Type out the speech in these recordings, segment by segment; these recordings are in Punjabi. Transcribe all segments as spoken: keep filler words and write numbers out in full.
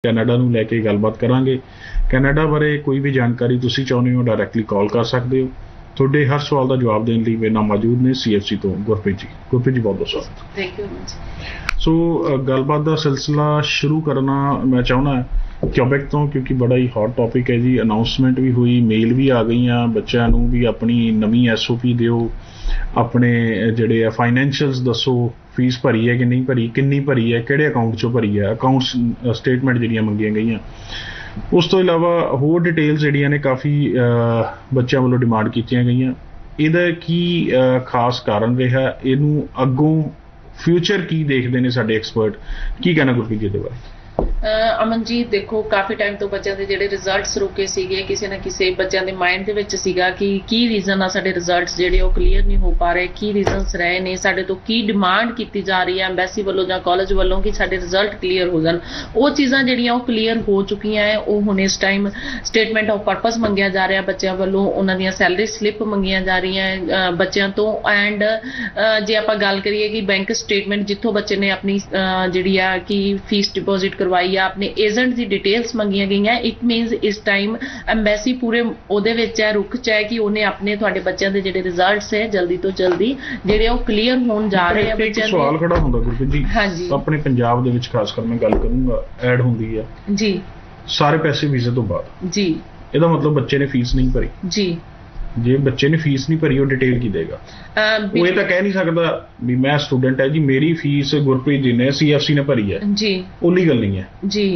कैनेडा नूं लैके गलबात करांगे। कैनेडा बारे कोई भी जानकारी तुसीं चाहुंदे हो डायरैक्टली कॉल कर सकते हो। ਤੁਹਾਡੇ हर सवाल का जवाब देने लिए मेरे नाल मौजूद ने सी एफ सी तो गुरप्रीत जी। गुरप्रीत जी बहुत बहुत स्वागत। Thank you. सो गलबात का सिलसिला शुरू करना मैं चाहना क्यूबेक तो, क्योंकि बड़ा ही हॉट टॉपिक है जी। अनाउंसमेंट भी हुई, मेल भी आ गई, बच्चों नूं भी अपनी नवीं एस ओ पी दिओ, अपने जिहड़े फाइनैंशियल्स दसो, फीस भरी है कि नहीं भरी, किन्नी भरी है, किहड़े अकाउंट चों भरी है, अकाउंट्स स्टेटमेंट जिहड़ियां मंगियां गईयां। उस तो इलावा होर डिटेल्स जिहड़ियां ने काफ़ी बच्चों वालों डिमांड कीतियां गईयां। इहदा की खास कारण रहा, इहनूं अग्गों फ्यूचर की देखते हैं साडे एक्सपर्ट, की कहना गुरप्रीत जी दे बारे? अमनजीत देखो, काफ़ी टाइम तो बच्चों के ਜਿਹੜੇ ਰਿਜ਼ਲਟਸ ਰੁਕੇ ਸੀਗੇ, ਕਿਸੇ ਨਾ ਕਿਸੇ ਬੱਚਿਆਂ ਦੇ ਮਾਈਂਡ ਦੇ ਵਿੱਚ ਸੀਗਾ ਕਿ ਕੀ ਰੀਜ਼ਨ ਆ ਸਾਡੇ ਰਿਜ਼ਲਟਸ ਜਿਹੜੇ ਉਹ ਕਲੀਅਰ ਨਹੀਂ ਹੋ ਪਾ ਰਹੇ, ਕੀ ਰੀਜ਼ਨਸ ਰਹੇ ਨੇ, ਸਾਡੇ ਤੋਂ ਕੀ ਡਿਮਾਂਡ ਕੀਤੀ ਜਾ ਰਹੀ ਹੈ ਐਮਬੈਸੀ ਵੱਲੋਂ ਜਾਂ ਕਾਲਜ ਵੱਲੋਂ ਕਿ ਸਾਡੇ ਰਿਜ਼ਲਟ ਕਲੀਅਰ ਹੋ ਜਾਣ। ਉਹ ਚੀਜ਼ਾਂ ਜਿਹੜੀਆਂ ਉਹ ਕਲੀਅਰ ਹੋ ਚੁੱਕੀਆਂ ਹੈ। ਉਹ ਹੁਣ ਇਸ ਟਾਈਮ ਸਟੇਟਮੈਂਟ ਆਫ ਪਰਪਸ ਮੰਗਿਆ ਜਾ ਰਿਹਾ ਬੱਚਿਆਂ ਵੱਲੋਂ, ਉਹਨਾਂ ਦੀਆਂ ਸੈਲਰੀ ਸਲਿੱਪ ਮੰਗੀਆਂ ਜਾ ਰਹੀਆਂ ਬੱਚਿਆਂ ਤੋਂ। ਐਂਡ ਜੇ ਆਪਾਂ ਗੱਲ ਕਰੀਏ ਕਿ ਬੈਂਕ ਸਟੇਟਮੈਂਟ ਜਿੱਥੋਂ ਬੱਚੇ ਨੇ ਆਪਣੀ ਜਿਹੜੀ ਆ ਕਿ ਫੀਸ ਡਿਪੋਜ਼ਿਟ ਕਰਵਾਈ ਆ, अपने एजेंट की डिटेल्स मंगिया गई। इट मीनस इस टाइम एम्बैसी पूरे ओदे विच है, रुख च है कि उन्हें अपने तुहाडे बच्चों के जिहड़े रिजल्ट्स है जल्दी तो जल्दी जिहड़े वो क्लीयर होण जा रहे हैं। बच्चों सवाल खड़ा हुंदा गुरप्रीत जी, हाँ जी, अपने पंजाब दे विच खास कर मैं गल करूंगा, ऐड हुंदी है जी सारे पैसे वीजे तो बाद जी। ਇਹਦਾ मतलब बच्चे ने फीस नहीं भरी जी। ਜੇ ਬੱਚੇ ਨੇ ਫੀਸ ਨਹੀਂ ਭਰੀ ਉਹ ਡਿਟੇਲ ਕੀ ਦੇਗਾ? ਉਹ ਇਹ ਤਾਂ ਕਹਿ ਨਹੀਂ ਸਕਦਾ ਵੀ ਮੈਂ ਸਟੂਡੈਂਟ ਹੈ ਜੀ, ਮੇਰੀ ਫੀਸ ਗੁਰਪ੍ਰੀਤ ਜੀ ਨੇ ਸੀ ਐਫ ਸੀ ਨੇ ਭਰੀ ਹੈ ਜੀ, ਉਹ ਲੀਗਲ ਨਹੀਂ ਹੈ ਜੀ।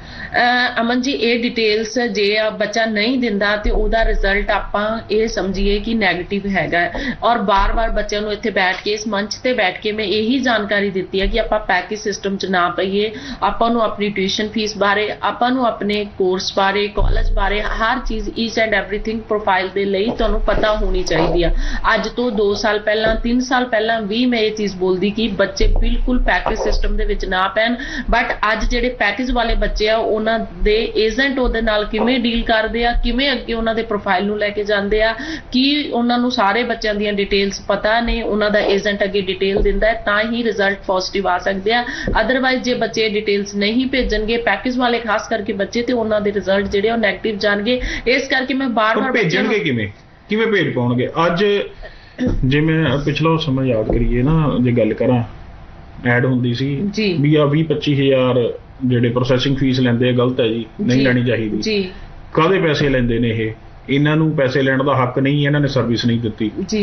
ਅਮਨ ਜੀ ਇਹ ਡਿਟੇਲਸ ਜੇ ਬੱਚਾ ਨਹੀਂ ਦਿੰਦਾ ਤੇ ਉਹਦਾ ਰਿਜ਼ਲਟ ਆਪਾਂ ਇਹ ਸਮਝੀਏ ਕਿ ਨੈਗੇਟਿਵ ਹੈਗਾ। ਔਰ ਬਾਰ-ਬਾਰ ਬੱਚਿਆਂ ਨੂੰ ਇੱਥੇ ਬੈਠ ਕੇ ਇਸ ਮੰਚ ਤੇ ਬੈਠ ਕੇ ਮੈਂ ਇਹੀ ਜਾਣਕਾਰੀ ਦਿੱਤੀ ਹੈ ਕਿ ਆਪਾਂ ਪੈਕੇਜ ਸਿਸਟਮ 'ਚ ਨਾ ਪਈਏ। ਆਪਾਂ ਨੂੰ ਆਪਣੀ ਟਿਊਸ਼ਨ ਫੀਸ ਬਾਰੇ, ਆਪਾਂ ਨੂੰ ਆਪਣੇ ਕੋਰਸ ਬਾਰੇ, ਕਾਲਜ ਬਾਰੇ ਹਰ ਚੀਜ਼ ਈਚ ਐਂਡ ਐਵਰੀਥਿੰਗ ਪ੍ਰੋਫਾਈਲ ਦੇ ਲਈ ਤੁਹਾਨੂੰ ਪਤਾ ਹੋਣੀ ਚਾਹੀਦੀ ਆ। ਅੱਜ ਤੋਂ ਦੋ ਸਾਲ ਪਹਿਲਾਂ, ਤਿੰਨ ਸਾਲ ਪਹਿਲਾਂ ਵੀ ਮੈਂ ਇਹ ਚੀਜ਼ ਬੋਲਦੀ ਕਿ ਬੱਚੇ ਬਿਲਕੁਲ ਪੈਕੇਜ ਸਿਸਟਮ ਦੇ ਵਿੱਚ ਨਾ ਪੈਣ। ਬਟ ਅੱਜ ਜਿਹੜੇ ਪੈਕੇਜ ਵਾਲੇ ਬੱਚੇ ਆ ਉਹਨਾਂ ਦੇ ਏਜੰਟ ਉਹਦੇ ਨਾਲ ਕਿਵੇਂ ਡੀਲ ਕਰਦੇ ਆ, ਕਿਵੇਂ ਅੱਗੇ ਉਹਨਾਂ ਦੇ ਪ੍ਰੋਫਾਈਲ ਨੂੰ ਲੈ ਕੇ ਜਾਂਦੇ ਆ, ਕਿ ਉਹਨਾਂ ਨੂੰ ਸਾਰੇ ਬੱਚਿਆਂ ਦੀਆਂ ਡਿਟੇਲਸ ਪਤਾ ਨੇ, ਉਹਨਾਂ ਦਾ ਏਜੰਟ ਅੱਗੇ ਡਿਟੇਲ ਦਿੰਦਾ ਹੈ ਤਾਂ ਹੀ ਰਿਜ਼ਲਟ ਪੋਜ਼ਿਟਿਵ ਆ ਸਕਦੇ ਆ। ਅਦਰਵਾਈਜ਼ ਜੇ ਬੱਚੇ ਡਿਟੇਲਸ ਨਹੀਂ ਭੇਜਣਗੇ, ਪੈਕੇਜ ਵਾਲੇ ਖਾਸ ਕਰਕੇ ਬੱਚੇ, ਤੇ ਉਹਨਾਂ ਦੇ ਰਿਜ਼ਲਟ ਜਿਹੜੇ ਉਹ ਨੈਗੇਟਿਵ ਜਾਣਗੇ। ਇਸ ਕਰਕੇ ਮੈਂ ਬਾਰ-ਬਾਰ ਭੇਜਣਗੇ ਕਿਵੇਂ ਕਿਵੇਂ ਭੇਜ ਪਾਉਣਗੇ? ਅੱਜ ਜੇ ਮੈਂ ਪਿਛਲਾ ਸਮਾਂ ਯਾਦ ਕਰੀਏ ਨਾ, ਜੇ ਗੱਲ ਕਰਾਂ ਐਡ ਹੁੰਦੀ ਸੀ ਵੀ ਆ ਵੀਹ ਪੱਚੀ ਹਜ਼ਾਰ ਜਿਹੜੇ ਪ੍ਰੋਸੈਸਿੰਗ ਫੀਸ ਲੈਂਦੇ ਆ ਗਲਤ ਹੈ ਜੀ, ਨਹੀਂ ਲੈਣੀ ਚਾਹੀਦੀ ਜੀ। ਕਾਹਦੇ ਪੈਸੇ ਲੈਂਦੇ ਨੇ ਇਹ? ਇਹਨਾਂ ਨੂੰ ਪੈਸੇ ਲੈਣ ਦਾ ਹੱਕ ਨਹੀਂ, ਇਹਨਾਂ ਨੇ ਸਰਵਿਸ ਨਹੀਂ ਦਿੱਤੀ ਜੀ।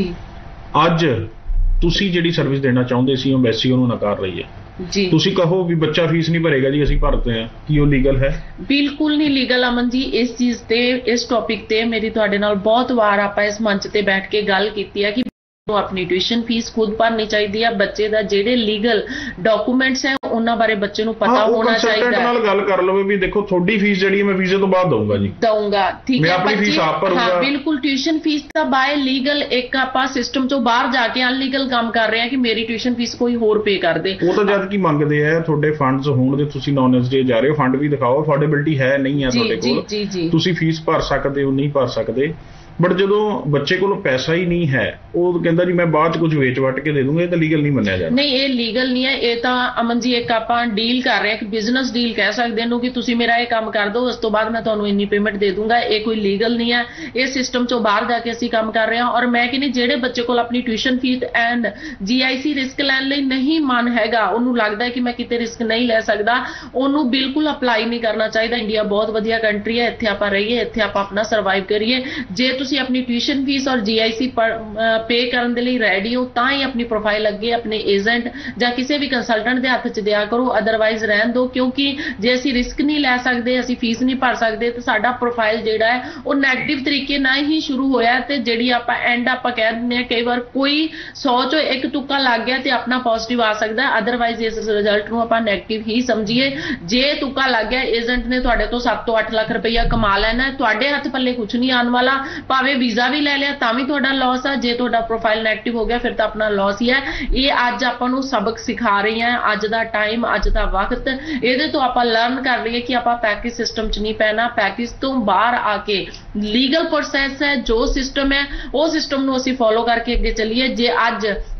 ਅੱਜ ਤੁਸੀਂ ਜਿਹੜੀ ਸਰਵਿਸ ਦੇਣਾ ਚਾਹੁੰਦੇ ਸੀ ਐਮਬੈਸੀ ਉਹਨੂੰ ਨਕਾਰ ਰਹੀ ਹੈ ਜੀ। ਤੁਸੀਂ ਕਹੋ ਵੀ ਬੱਚਾ ਫੀਸ ਨਹੀਂ ਭਰੇਗਾ ਜੀ, ਅਸੀਂ ਭਰਦੇ ਹਾਂ, ਕੀ ਉਹ ਲੀਗਲ ਹੈ? ਬਿਲਕੁਲ ਨਹੀਂ ਲੀਗਲ ਅਮਨ ਜੀ। ਇਸ ਚੀਜ਼ ਤੇ, ਇਸ ਟੌਪਿਕ ਤੇ ਮੇਰੀ ਤੁਹਾਡੇ ਨਾਲ ਬਹੁਤ ਵਾਰ ਆਪਾਂ ਇਸ ਮੰਚ ਤੇ ਬੈਠ ਕੇ ਗੱਲ ਕੀਤੀ ਹੈ ਕਿ ਆਪਣੀ ਟਿਊਸ਼ਨ ਫੀਸ ਖੁਦ ਭਰਨੀ ਚਾਹੀਦੀ ਆ। ਬੱਚੇ ਦਾ ਜਿਹੜੇ ਲੀਗਲ ਡਾਕੂਮੈਂਟਸ ਹੈ ਉਹਨਾਂ ਬਾਰੇ ਬੱਚੇ ਨੂੰ ਪਤਾ ਹੋਣਾ ਚਾਹੀਦਾ ਹੈ। ਨਾਲ ਗੱਲ ਕਰ ਲਵੇ ਵੀ ਦੇਖੋ ਤੁਹਾਡੀ ਫੀਸ ਜਿਹੜੀ ਹੈ ਮੈਂ ਵੀਜ਼ੇ ਤੋਂ ਬਾਅਦ ਦਊਂਗਾ ਜੀ, ਦਊਂਗਾ, ਠੀਕ ਹੈ, ਮੈਂ ਆਪਣੀ ਫੀਸ ਆਪ ਭਰੂੰਗਾ। ਹਾਂ ਬਿਲਕੁਲ, ਟਿਊਸ਼ਨ ਫੀਸ ਤਾਂ ਬਾਏ ਲੀਗਲ ਇੱਕ ਆਪਾਂ ਸਿਸਟਮ ਚੋਂ ਬਾਹਰ ਜਾ ਕੇ ਅਨਲੀਗਲ ਕੰਮ ਕਰ ਰਹੇ ਆ ਕਿ ਮੇਰੀ ਟਿਊਸ਼ਨ ਫੀਸ ਕੋਈ ਹੋਰ ਪੇ ਕਰ ਦੇ। ਉਹ ਤਾਂ ਜਦ ਕੀ ਮੰਗਦੇ ਆ ਤੁਹਾਡੇ ਫੰਡਸ ਹੋਣ ਦੇ, ਤੁਸੀਂ ਨੌਨ ਐਸ ਡੇ ਜਾ ਰਹੇ ਹੋ, ਫੰਡ ਵੀ ਦਿਖਾਓ, ਅਫੋਰਡੇਬਿਲਟੀ ਹੈ ਨਹੀਂ ਹੈ ਤੁਹਾਡੇ ਕੋਲ, ਤੁਸੀਂ ਫੀਸ ਭਰ ਸਕਦੇ ਹੋ ਨਹੀਂ ਭਰ ਸਕਦੇ। ਬਟ ਜਦੋਂ ਬੱਚੇ ਕੋਲ ਪੈਸਾ ਹੀ ਨਹੀਂ ਹੈ, ਉਹ ਕਹਿੰਦਾ ਜੀ ਮੈਂ ਬਾਅਦ ਚ ਕੁਝ ਵੇਚ ਵੱਟ ਕੇ ਦੇ ਦੂੰਗਾ, ਇਹ ਤਾਂ ਲੀਗਲ ਨਹੀਂ ਮੰਨਿਆ ਜਾਂਦਾ। ਨਹੀਂ, ਇਹ ਲੀਗਲ ਨਹੀਂ ਹੈ। ਇਹ ਤਾਂ ਅਮਨ ਜੀ ਇੱਕ ਆਪਾਂ ਡੀਲ ਕਰ ਰਹੇ ਹਾਂ ਕਿ ਬਿਜ਼ਨਸ ਡੀਲ ਕਹਿ ਸਕਦੇ ਇਹਨੂੰ, ਕਿ ਤੁਸੀਂ ਮੇਰਾ ਇਹ ਕੰਮ ਕਰ ਦਿਓ, ਉਸ ਤੋਂ ਬਾਅਦ ਮੈਂ ਤੁਹਾਨੂੰ ਇੰਨੀ ਪੇਮੈਂਟ ਦੇ ਦੂੰਗਾ। ਇਹ ਕੋਈ ਲੀਗਲ ਨਹੀਂ ਹੈ। ਇਹ ਸਿਸਟਮ ਚੋਂ ਬਾਹਰ ਜਾ ਕੇ ਅਸੀਂ ਕੰਮ ਕਰ ਰਹੇ ਹਾਂ। ਔਰ ਮੈਂ ਕਹਿੰਦੀ ਜਿਹੜੇ ਬੱਚੇ ਕੋਲ ਆਪਣੀ ਟਿਊਸ਼ਨ ਫੀਸ ਐਂਡ ਜੀ ਆਈ ਸੀ ਰਿਸਕ ਲੈਣ ਲਈ ਨਹੀਂ ਮਨ ਹੈਗਾ, ਉਹਨੂੰ ਲੱਗਦਾ ਕਿ ਮੈਂ ਕਿਤੇ ਰਿਸਕ ਨਹੀਂ ਲੈ ਸਕਦਾ, ਉਹਨੂੰ ਬਿਲਕੁਲ ਅਪਲਾਈ ਨਹੀਂ ਕਰਨਾ ਚਾਹੀਦਾ। ਇੰਡੀਆ ਬਹੁਤ ਵਧੀਆ ਕੰਟਰੀ ਹੈ, ਇੱਥੇ ਆਪਾਂ ਰਹੀਏ, ਇੱਥੇ ਆਪਾਂ ਆਪਣਾ ਸਰਵਾਈਵ ਕਰੀਏ। ਜੇ ਤੁਸੀਂ ਆਪਣੀ ਟਿਊਸ਼ਨ ਫੀਸ ਔਰ ਜੀ ਆਈ ਸੀ ਪੇ ਕਰਨ ਦੇ ਲਈ ਰੈਡੀ ਹੋ ਤਾਂ ਹੀ ਆਪਣੀ ਪ੍ਰੋਫਾਈਲ ਅੱਗੇ ਆਪਣੇ ਏਜੰਟ ਜਾਂ ਕਿਸੇ ਵੀ ਕੰਸਲਟੈਂਟ ਦੇ ਹੱਥ 'ਚ ਦਿਆ ਕਰੋ, ਅਦਰਵਾਈਜ਼ ਰਹਿਣ ਦਿਓ। ਕਿਉਂਕਿ ਜੇ ਅਸੀਂ ਰਿਸਕ ਨਹੀਂ ਲੈ ਸਕਦੇ, ਅਸੀਂ ਫੀਸ ਨਹੀਂ ਭਰ ਸਕਦੇ, ਤਾਂ ਸਾਡਾ ਪ੍ਰੋਫਾਈਲ ਜਿਹੜਾ ਹੈ ਉਹ ਨੈਗੇਟਿਵ ਤਰੀਕੇ ਨਾਲ ਹੀ ਸ਼ੁਰੂ ਹੋਇਆ ਤੇ ਜਿਹੜੀ ਆਪਾਂ ਐਂਡ ਆਪਾਂ ਕਹਿ ਦਿੰਦੇ ਹਾਂ ਕਈ ਵਾਰ ਕੋਈ ਸੌ ਚੋਂ ਇੱਕ ਤੁੱਕਾ ਲੱਗ ਗਿਆ ਤੇ ਆਪਣਾ ਪੋਜ਼ਿਟਿਵ ਆ ਸਕਦਾ। ਅਦਰਵਾਈਜ਼ ਇਸ ਰਿਜ਼ਲਟ ਨੂੰ ਆਪਾਂ ਨੈਗੇਟਿਵ ਹੀ ਸਮਝੀਏ। ਜੇ ਤੁੱਕਾ ਲੱਗ ਗਿਆ, ਏਜੰਟ ਨੇ ਤੁਹਾਡੇ ਤੋਂ ਸੱਤ ਤੋਂ ਅੱਠ ਲੱਖ ਰੁਪਈਆ ਕਮਾ ਲੈਣਾ, ਤੁਹਾਡੇ ਹੱਥ ਪੱਲੇ ਕੁਛ ਨਹੀਂ ਆਉਣ ਵਾਲਾ। ਭਾਵੇਂ ਵੀਜ਼ਾ ਵੀ ਲੈ ਲਿਆ ਤਾਂ ਵੀ ਤੁਹਾਡਾ ਲਾਸ ਆ। ਜੇ ਤੁਹਾਡਾ ਪ੍ਰੋਫਾਈਲ ਨੈਗੇਟਿਵ ਹੋ ਗਿਆ ਫਿਰ ਤਾਂ ਆਪਣਾ ਲਾਸ ਹੀ ਹੈ। ਇਹ ਅੱਜ ਆਪਾਂ ਨੂੰ ਸਬਕ ਸਿਖਾ ਰਹੀ ਹੈ, ਅੱਜ ਦਾ ਟਾਈਮ, ਅੱਜ ਦਾ ਵਕਤ, ਇਹਦੇ ਤੋਂ ਆਪਾਂ ਲਰਨ ਕਰ ਲਈਏ ਕਿ ਆਪਾਂ ਪੈਕੇਜ ਸਿਸਟਮ 'ਚ ਨਹੀਂ ਪੈਣਾ। ਪੈਕੇਜ ਤੋਂ ਬਾਹਰ ਆ ਕੇ ਲੀਗਲ ਪ੍ਰੋਸੈਸ ਹੈ, ਜੋ ਸਿਸਟਮ ਹੈ ਉਹ ਸਿਸਟਮ ਨੂੰ ਅਸੀਂ ਫੋਲੋ ਕਰਕੇ ਅੱਗੇ ਚੱਲੀਏ। ਜੇ ਅੱਜ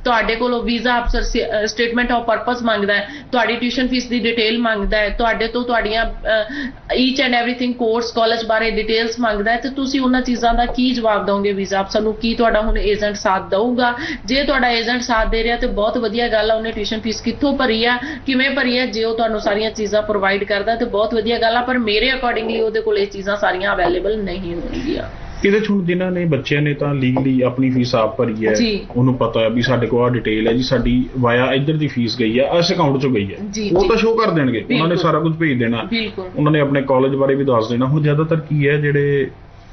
ਤੁਹਾਡੇ ਕੋਲੋਂ ਵੀਜ਼ਾ ਅਫਸਰ ਸਟੇਟਮੈਂਟ ਆਫ ਪਰਪਸ ਮੰਗਦਾ ਹੈ, ਤੁਹਾਡੀ ਟਿਊਸ਼ਨ ਫੀਸ ਦੀ ਡਿਟੇਲ ਮੰਗਦਾ ਹੈ, ਤੁਹਾਡੇ ਤੋਂ ਤੁਹਾਡੀਆਂ each and everything course college ਬਾਰੇ ਡਿਟੇਲਸ ਮੰਗਦਾ ਹੈ, ਤੇ ਤੁਸੀਂ ਉਹਨਾਂ ਚੀਜ਼ਾਂ ਦਾ ਕੀ ਜਵਾਬ ਦਿਓਗੇ ਵੀਜ਼ਾ ਅਫਸਰ ਨੂੰ? ਕੀ ਤੁਹਾਡਾ ਹੁਣ ਏਜੰਟ ਸਾਥ ਦਊਗਾ? ਜੇ ਤੁਹਾਡਾ ਏਜੰਟ ਸਾਥ ਦੇ ਰਿਹਾ ਤੇ ਬਹੁਤ ਵਧੀਆ ਗੱਲ ਆ, ਉਹਨੇ ਟਿਊਸ਼ਨ ਫੀਸ ਕਿੱਥੋਂ ਭਰੀ ਆ, ਕਿਵੇਂ ਭਰੀ ਆ, ਜੇ ਉਹ ਤੁਹਾਨੂੰ ਸਾਰੀਆਂ ਚੀਜ਼ਾਂ ਪ੍ਰੋਵਾਈਡ ਕਰਦਾ ਤੇ ਬਹੁਤ ਵਧੀਆ ਗੱਲ ਆ। ਪਰ ਮੇਰੇ ਅਕੋਰਡਿੰਗਲੀ ਉਹਦੇ ਕੋਲ ਇਹ ਚੀਜ਼ਾਂ ਸਾਰੀਆਂ ਅਵੇਲੇਬਲ ਨਹੀਂ ਹੋਣਗੀਆਂ। ਇਹਦੇ ਚ ਹੁਣ ਜਿਨ੍ਹਾਂ ਨੇ ਬੱਚਿਆਂ ਨੇ ਤਾਂ ਲੀਗਲੀ ਆਪਣੀ ਫੀਸ ਆਪ ਭਰੀ ਹੈ, ਉਹਨੂੰ ਪਤਾ ਹੈ ਵੀ ਸਾਡੇ ਕੋਲ ਆ ਡਿਟੇਲ ਹੈ ਜੀ, ਸਾਡੀ ਵਾਇਆ ਇੱਧਰ ਦੀ ਫੀਸ ਗਈ ਹੈ, ਇਸ ਅਕਾਊਂਟ ਚੋਂ ਗਈ ਹੈ, ਉਹ ਤਾਂ ਸ਼ੋਅ ਕਰ ਦੇਣਗੇ, ਉਹਨਾਂ ਨੇ ਸਾਰਾ ਕੁਝ ਭੇਜ ਦੇਣਾ, ਉਹਨਾਂ ਨੇ ਆਪਣੇ ਕਾਲਜ ਬਾਰੇ ਵੀ ਦੱਸ ਦੇਣਾ। ਹੁਣ ਜ਼ਿਆਦਾਤਰ ਕੀ ਹੈ, ਜਿਹੜੇ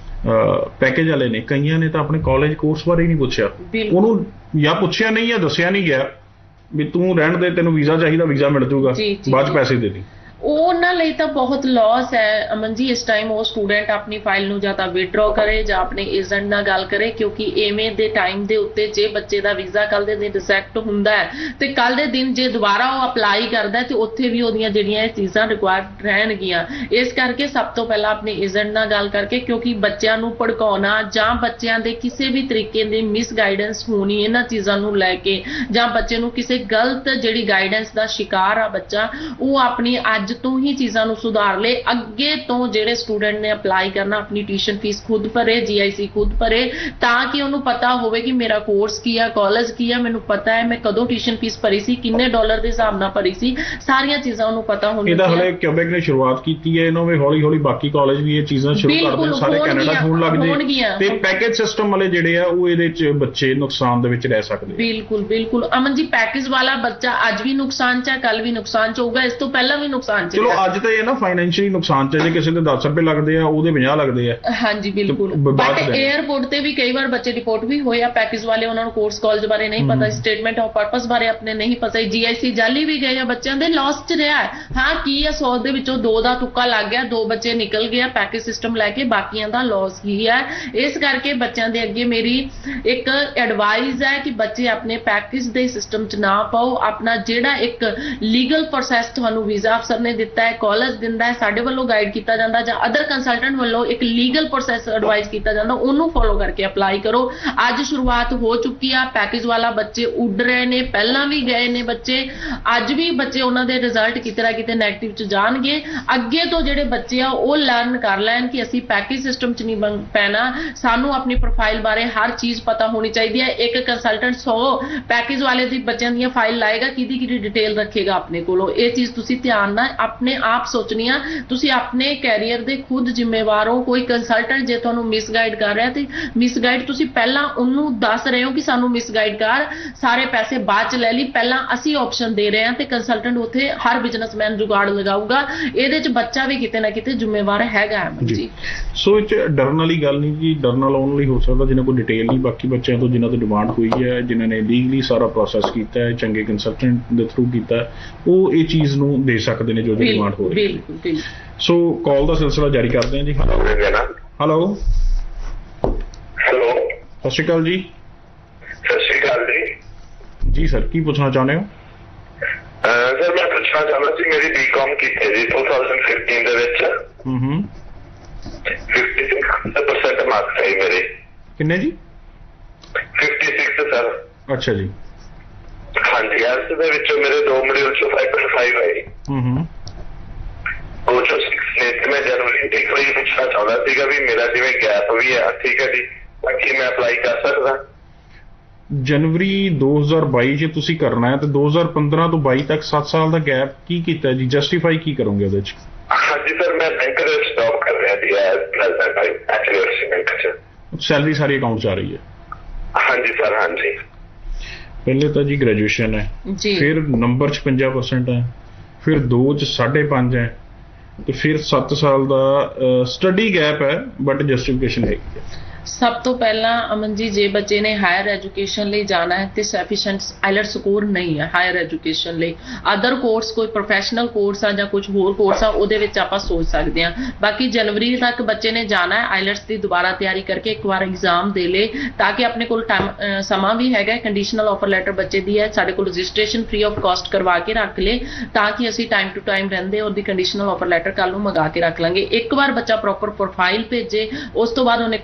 ਪੈਕੇਜ ਵਾਲੇ ਨੇ, ਕਈਆਂ ਨੇ ਤਾਂ ਆਪਣੇ ਕਾਲਜ ਕੋਰਸ ਬਾਰੇ ਹੀ ਨਹੀਂ ਪੁੱਛਿਆ, ਉਹਨੂੰ ਜਾਂ ਪੁੱਛਿਆ ਨਹੀਂ ਜਾਂ ਦੱਸਿਆ ਨਹੀਂ ਗਿਆ ਵੀ ਤੂੰ ਰਹਿਣ ਦੇ, ਤੈਨੂੰ ਵੀਜ਼ਾ ਚਾਹੀਦਾ, ਵੀਜ਼ਾ ਮਿਲ ਜੂਗਾ, ਬਾਅਦ ਚ ਪੈਸੇ ਦੇ ਦੇ। ਉਹਨਾਂ ਲਈ ਤਾਂ ਬਹੁਤ ਲਾਸ ਹੈ ਅਮਨ ਜੀ। ਇਸ ਟਾਈਮ ਉਹ ਸਟੂਡੈਂਟ ਆਪਣੀ ਫਾਈਲ ਨੂੰ ਜਾਂ ਤਾਂ ਵਿਡਰਾਅ ਕਰੇ ਜਾਂ ਆਪਣੇ ਏਜੰਟ ਨਾਲ ਗੱਲ ਕਰੇ, ਕਿਉਂਕਿ ਐਵੇਂ ਦੇ ਟਾਈਮ ਦੇ ਉੱਤੇ ਜੇ ਬੱਚੇ ਦਾ ਵੀਜ਼ਾ ਕੱਲ ਦੇ ਦਿਨ ਰਿਜੈਕਟ ਹੁੰਦਾ ਹੈ ਤੇ ਕੱਲ ਦੇ ਦਿਨ ਜੇ ਦੁਬਾਰਾ ਉਹ ਅਪਲਾਈ ਕਰਦਾ ਤੇ ਉੱਥੇ ਵੀ ਉਹਦੀਆਂ ਜਿਹੜੀਆਂ ਇਹ ਚੀਜ਼ਾਂ ਰਿਕੁਆਇਰਡ ਰਹਿਣਗੀਆਂ। ਇਸ ਕਰਕੇ ਸਭ ਤੋਂ ਪਹਿਲਾਂ ਆਪਣੇ ਏਜੰਟ ਨਾਲ ਗੱਲ ਕਰਕੇ, ਕਿਉਂਕਿ ਬੱਚਿਆਂ ਨੂੰ ਭੜਕਾਉਣਾ ਜਾਂ ਬੱਚਿਆਂ ਦੇ ਕਿਸੇ ਵੀ ਤਰੀਕੇ ਦੀ ਮਿਸ ਗਾਈਡੈਂਸ ਹੋਣੀ ਇਹਨਾਂ ਚੀਜ਼ਾਂ ਨੂੰ ਲੈ ਕੇ, ਜਾਂ ਬੱਚੇ ਨੂੰ ਕਿਸੇ ਗਲਤ ਜਿਹੜੀ ਗਾਈਡੈਂਸ ਦਾ ਸ਼ਿਕਾਰ ਆ ਬੱਚਾ, ਉਹ ਆਪਣੀ ਅੱਜ ਤੋਂ ਹੀ ਚੀਜ਼ਾਂ ਨੂੰ ਸੁਧਾਰ ਲੇ। ਅੱਗੇ ਤੋਂ ਜਿਹੜੇ ਸਟੂਡੈਂਟ ਨੇ ਅਪਲਾਈ ਕਰਨਾ, ਆਪਣੀ ਟਿਊਸ਼ਨ ਫੀਸ ਖੁਦ ਭਰੇ, ਜੀ ਆਈ ਸੀ ਖੁਦ ਭਰੇ, ਤਾਂ ਕਿ ਉਹਨੂੰ ਪਤਾ ਹੋਵੇ ਕਿ ਮੇਰਾ ਕੋਰਸ ਕੀ ਆ, ਕਾਲਜ ਕੀ ਆ, ਮੈਨੂੰ ਪਤਾ ਹੈ ਮੈਂ ਕਦੋਂ ਟਿਊਸ਼ਨ ਫੀਸ ਭਰੀ ਸੀ, ਕਿੰਨੇ ਡਾਲਰ ਦੇ ਹਿਸਾਬ ਨਾਲ ਭਰੀ ਸੀ, ਸਾਰੀਆਂ ਚੀਜ਼ਾਂ ਉਹਨੂੰ ਪਤਾ ਹੋਣੀਆਂ। ਇਹਦਾ ਹਲੇ ਕਿਊਬੈਕ ਨੇ ਸ਼ੁਰੂਆਤ ਕੀਤੀ ਹੈ, ਇਹਨਾਂ ਵੀ ਹੌਲੀ ਹੌਲੀ ਬਾਕੀ ਕਾਲਜ ਵੀ ਇਹ ਚੀਜ਼ਾਂ ਸ਼ੁਰੂ ਕਰ ਦੇਣ, ਸਾਰੇ ਕੈਨੇਡਾ ਹੋਣ ਲੱਗ ਜੇ, ਤੇ ਪੈਕੇਜ ਸਿਸਟਮ ਵਾਲੇ ਜਿਹੜੇ ਆ ਉਹ ਇਹਦੇ ਚ ਬੱਚੇ ਨੁਕਸਾਨ ਦੇ ਵਿੱਚ ਰਹਿ ਸਕਦੇ। ਬਿਲਕੁਲ ਬਿਲਕੁਲ ਅਮਨ ਜੀ, ਪੈਕੇਜ ਵਾਲਾ ਬੱਚਾ ਅੱਜ ਵੀ ਨੁਕਸਾਨ ਚ ਹੈ, ਕੱਲ ਵੀ ਨੁਕਸਾਨ ਚ ਹੋਊਗਾ, ਇਸ ਤੋਂ ਪਹਿਲਾਂ ਵੀ ਨੁਕਸਾਨ ਚ। ਚਲੋ ਅੱਜ ਤਾਂ ਇਹ ਨਾ ਫਾਈਨੈਂਸ਼ੀਅਲੀ ਨੁਕਸਾਨ ਚ, ਜੇ ਕਿਸੇ ਦੇ ਦਸ ਰੁਪਏ ਲੱਗਦੇ ਆ ਉਹਦੇ ਪੰਜਾਹ ਲੱਗਦੇ ਆ। ਹਾਂਜੀ ਬਿਲਕੁਲ। ਬਟ 에ਅਰਪੋਰਟ ਤੇ ਵੀ ਕਈ ਵਾਰ ਬੱਚੇ ਰਿਪੋਰਟ ਵੀ ਹੋਏ ਆ, ਪੈਕੇਜ ਵਾਲੇ, ਉਹਨਾਂ ਨੂੰ ਕੋਰਸ ਕਾਲਜ ਬਾਰੇ ਨਹੀਂ ਪਤਾ, ਸਟੇਟਮੈਂਟ ਆਫ ਪਰਪਸ ਬਾਰੇ ਆਪਣੇ ਨਹੀਂ ਪਤਾ, ਜੀ ਆਈ ਸੀ ਜਾਲੀ ਵੀ ਗਏ ਆ, ਬੱਚਿਆਂ ਦੇ ਲਾਸ ਚ ਰਿਹਾ। ਹਾਂ ਕੀ ਆ, ਸੌ ਦੇ ਵਿੱਚੋਂ ਦੋ ਦਾ ਤੁੱਕਾ ਲੱਗ ਗਿਆ, ਦੋ ਬੱਚੇ ਨਿਕਲ ਗਏ ਪੈਕੇਜ ਸਿਸਟਮ ਲੈ ਕੇ, ਬਾਕੀਆਂ ਦਾ ਲਾਸ ਹੀ ਹੈ। ਇਸ ਕਰਕੇ ਬੱਚਿਆਂ ਦੇ ਅੱਗੇ ਮੇਰੀ ਇੱਕ ਐਡਵਾਈਸ ਹੈ ਕਿ ਬੱਚੇ ਆਪਣੇ ਪੈਕੇਜ ਦੇ ਸਿਸਟਮ ਚ ਨਾ ਪਾਓ। ਆਪਣਾ ਜਿਹੜਾ ਇੱਕ ਲੀਗਲ ਪ੍ਰੋਸੈਸ ਤੁਹਾਨੂੰ ਵੀਜ਼ਾ ਅਫਸਰ ਨੇ ਦਿੱਤਾ ਹੈ, ਕਾਲਜ ਦਿੰਦਾ ਹੈ, ਸਾਡੇ ਵੱਲੋਂ ਗਾਈਡ ਕੀਤਾ ਜਾਂਦਾ, ਜਾਂ ਅਦਰ ਕੰਸਲਟੈਂਟ ਵੱਲੋਂ ਇੱਕ ਲੀਗਲ ਪ੍ਰੋਸੈਸ ਐਡਵਾਈਸ ਕੀਤਾ ਜਾਂਦਾ, ਉਹਨੂੰ ਫੋਲੋ ਕਰਕੇ ਅਪਲਾਈ ਕਰੋ। ਅੱਜ ਸ਼ੁਰੂਆਤ ਹੋ ਚੁੱਕੀ ਆ, ਪੈਕੇਜ ਵਾਲਾ ਬੱਚੇ ਉੱਡ ਰਹੇ ਨੇ, ਪਹਿਲਾਂ ਵੀ ਗਏ ਨੇ ਬੱਚੇ, ਅੱਜ ਵੀ ਬੱਚੇ ਉਹਨਾਂ ਦੇ ਰਿਜ਼ਲਟ ਕਿਤੇ ਨਾ ਕਿਤੇ ਨੈਗੇਟਿਵ ਚ ਜਾਣਗੇ। ਅੱਗੇ ਤੋਂ ਜਿਹੜੇ ਬੱਚੇ ਆ ਉਹ ਲਰਨ ਕਰ ਲੈਣ ਕਿ ਅਸੀਂ ਪੈਕੇਜ ਸਿਸਟਮ ਚ ਨਹੀਂ ਪੈਣਾ, ਸਾਨੂੰ ਆਪਣੀ ਪ੍ਰੋਫਾਈਲ ਬਾਰੇ ਹਰ ਚੀਜ਼ ਪਤਾ ਹੋਣੀ ਚਾਹੀਦੀ ਹੈ। ਇੱਕ ਕੰਸਲਟੈਂਟ ਸੌ ਪੈਕੇਜ ਵਾਲੇ ਦੀ ਬੱਚਿਆਂ ਦੀਆਂ ਫਾਈਲ ਲਾਏਗਾ, ਕਿਹਦੀ ਕਿਹਦੀ ਡਿਟੇਲ ਰੱਖੇਗਾ ਆਪਣੇ ਕੋਲੋਂ। ਇਹ ਚੀਜ਼ ਤੁਸੀਂ ਧਿਆਨ ਨਾਲ ਆਪਣੇ ਆਪ ਸੋਚਣੀ ਆ। ਤੁਸੀਂ ਆਪਣੇ ਕੈਰੀਅਰ ਦੇ ਖੁਦ ਜ਼ਿੰਮੇਵਾਰ ਹੋ। ਕੋਈ ਕੰਸਲਟੈਂਟ ਜੇ ਤੁਹਾਨੂੰ ਮਿਸਗਾਈਡ ਕਰ ਰਿਹਾ ਤੇ ਮਿਸਗਾਈਡ ਤੁਸੀਂ ਪਹਿਲਾਂ ਉਹਨੂੰ ਦੱਸ ਰਹੇ ਹੋ ਕਿ ਸਾਨੂੰ ਮਿਸਗਾਈਡ ਕਰ, ਸਾਰੇ ਪੈਸੇ ਬਾਅਦ ਚ ਲੈ ਲਈ, ਪਹਿਲਾਂ ਅਸੀਂ ਆਪਸ਼ਨ ਦੇ ਰਹੇ ਹਾਂ, ਤੇ ਕੰਸਲਟੈਂਟ ਉੱਥੇ ਹਰ ਬਿਜ਼ਨਸਮੈਨ ਜੁਗਾੜ ਲਗਾਊਗਾ। ਇਹਦੇ ਚ ਬੱਚਾ ਵੀ ਕਿਤੇ ਨਾ ਕਿਤੇ ਜ਼ਿੰਮੇਵਾਰ ਹੈਗਾ ਜੀ। ਸੋ ਇਹ ਚ ਡਰਨ ਵਾਲੀ ਗੱਲ ਨਹੀਂ ਜੀ, ਡਰਨ ਵਾਲਾ ਉਹਨਾਂ ਲਈ ਹੋ ਸਕਦਾ ਜਿਹਨਾਂ ਕੋਲ ਡਿਟੇਲ ਨਹੀਂ, ਬਾਕੀ ਬੱਚਿਆਂ ਤੋਂ ਜਿਨ੍ਹਾਂ ਤੋਂ ਡਿਮਾਂਡ ਹੋਈ ਹੈ, ਜਿਨ੍ਹਾਂ ਨੇ ਲੀਗਲੀ ਸਾਰਾ ਪ੍ਰੋਸੈਸ ਕੀਤਾ ਹੈ, ਚੰਗੇ ਕੰਸਲਟੈਂਟ ਦੇ ਥਰੂ ਕੀਤਾ, ਉਹ ਇਹ ਚੀਜ਼ ਨੂੰ ਦੇ ਸਕਦੇ ਨੇ ਜੋ ਡਿਮਾਂਡ ਹੋ ਰਹੀ ਹੈ। ਸੋ ਕਾਲ ਦਾ ਸਿਲਸਿਲਾ ਜਾਰੀ ਕਰਦੇ ਹਾਂ ਜੀ। ਹੈਲੋ ਹੈਲੋ ਹੈਲੋ ਸਤਿ ਸ਼੍ਰੀ ਅਕਾਲ ਜੀ। ਸਤਿ ਸ਼੍ਰੀ ਅਕਾਲ ਜੀ। ਜੀ ਸਰ, ਕੀ ਪੁੱਛਣਾ ਚਾਹੁੰਦੇ ਹੋ? ਸਰ ਮੈਂ ਪੁੱਛਣਾ ਚਾਹੁੰਦਾ ਸੀ, ਮੇਰੀ ਬੀਕਾਮ ਕੀਤੀ ਜੀ ਦੋ ਹਜ਼ਾਰ ਪੰਦਰਾਂ ਦੇ ਵਿੱਚ। ਹੂੰ ਹੂੰ ਛਿਆਸੀ ਪਰਸੈਂਟ ਮਾਰਕਸ ਆਏ ਮੇਰੇ। ਕਿੰਨੇ ਜੀ? ਛਿਆਸੀ ਸਰ। ਅੱਛਾ ਜੀ। ਹਾਂਜੀ, ਇਸ ਦੇ ਵਿੱਚੋਂ ਮੇਰੇ ਦੋ ਮੋਡਿਊਲ ਚੋਂ ਪੰਜ ਪੁਆਇੰਟ ਪੰਜ ਆਏ। ਹੂੰ ਹੂੰ ਉਹ ਚੋਂ ਛੇ ਨੇ। ਤੇ ਮੈਂ ਜਨਵਰੀ ਇੱਕ ਵਾਰੀ ਪੁੱਛਣਾ ਚਾਹੁੰਦਾ ਸੀਗਾ ਵੀ ਮੇਰਾ ਜਿਵੇਂ ਗੈਪ ਵੀ ਹੈ, ਠੀਕ ਹੈ ਜੀ, ਬਾਕੀ ਮੈਂ ਅਪਲਾਈ ਕਰ ਸਕਦਾ? ਜਨਵਰੀ ਦੋ ਹਜ਼ਾਰ ਬਾਈ ਚ ਤੁਸੀਂ ਕਰਨਾ ਹੈ, ਤੇ ਦੋ ਹਜ਼ਾਰ ਪੰਦਰਾਂ ਤੋਂ ਬਾਈ ਤੱਕ ਸੱਤ ਸਾਲ ਦਾ ਗੈਪ ਕੀ ਕੀਤਾ ਜੀ? ਜਸਟੀਫਾਈ ਕੀ ਕਰੋਗੇ ਉਹਦੇ ਚ? ਹਾਂਜੀ ਸਰ, ਮੈਂ ਬੈਂਕ ਦੇ ਸਟਾਪ ਕਰ ਰਿਹਾ ਜੀ ਐਕਚੁਅਲੀ ਬੈਂਕ ਚ। ਸਾਰੀ ਸਾਰੀ ਅਕਾਊਂਟ ਚ ਆ ਰਹੀ ਹੈ? ਹਾਂਜੀ ਸਰ, ਹਾਂਜੀ। ਪਹਿਲੇ ਤਾਂ ਜੀ ਗ੍ਰੈਜੂਏਸ਼ਨ ਹੈ, ਫਿਰ ਨੰਬਰ ਚ ਪੰਜਾਹ ਪਰਸੈਂਟ ਹੈ, ਫਿਰ ਦੋ ਚ ਸਾਢੇ ਪੰਜ ਹੈ, ਤੇ ਫਿਰ ਸੱਤ ਸਾਲ ਦਾ ਸਟੱਡੀ ਗੈਪ ਹੈ, ਬਟ ਜਸਟੀਫਿਕੇਸ਼ਨ ਹੈਗੀ ਹੈ। ਸਭ ਤੋਂ ਪਹਿਲਾਂ ਅਮਨ ਜੀ, ਜੇ ਬੱਚੇ ਨੇ ਹਾਇਰ ਐਜੂਕੇਸ਼ਨ ਲਈ ਜਾਣਾ ਹੈ ਤੇ ਸਫੀਸ਼ੀਐਂਟ ਆਈਲੈਟ ਸਕੋਰ ਨਹੀਂ ਹੈ ਹਾਇਰ ਐਜੂਕੇਸ਼ਨ ਲਈ, ਅਦਰ ਕੋਰਸ ਕੋਈ ਪ੍ਰੋਫੈਸ਼ਨਲ ਕੋਰਸ ਆ ਜਾਂ ਕੁਝ ਹੋਰ ਕੋਰਸ ਆ, ਉਹਦੇ ਵਿੱਚ ਆਪਾਂ ਸੋਚ ਸਕਦੇ ਹਾਂ। ਬਾਕੀ ਜਨਵਰੀ ਤੱਕ ਬੱਚੇ ਨੇ ਜਾਣਾ ਹੈ, ਆਈਲੈਟਸ ਦੀ ਦੁਬਾਰਾ ਤਿਆਰੀ ਕਰਕੇ ਇੱਕ ਵਾਰ ਐਗਜ਼ਾਮ ਦੇ ਲੇ, ਤਾਂ ਕਿ ਆਪਣੇ ਕੋਲ ਟਾਈਮ ਸਮਾਂ ਵੀ ਹੈਗਾ। ਕੰਡੀਸ਼ਨਲ ਆਫਰ ਲੈਟਰ ਬੱਚੇ ਦੀ ਹੈ, ਸਾਡੇ ਕੋਲ ਰਜਿਸਟ੍ਰੇਸ਼ਨ ਫ੍ਰੀ ਆਫ ਕਾਸਟ ਕਰਵਾ ਕੇ ਰੱਖ ਲੇ, ਤਾਂ ਕਿ ਅਸੀਂ ਟਾਈਮ ਟੂ ਟਾਈਮ ਰਹਿੰਦੇ ਉਹਦੀ ਕੰਡੀਸ਼ਨਲ ਆਫਰ ਲੈਟਰ ਕੱਲ ਨੂੰ ਮੰਗਾ ਕੇ ਰੱਖ ਲਾਂਗੇ। ਇੱਕ ਵਾਰ ਬੱਚਾ ਪ੍ਰੋਪਰ ਪ੍ਰੋਫਾਈਲ ਭੇਜੇ, ਉਸ ਤੋਂ ਬਾਅਦ ਉਹਨੇ ਕੋਰਸ ਕਿਹੜਾ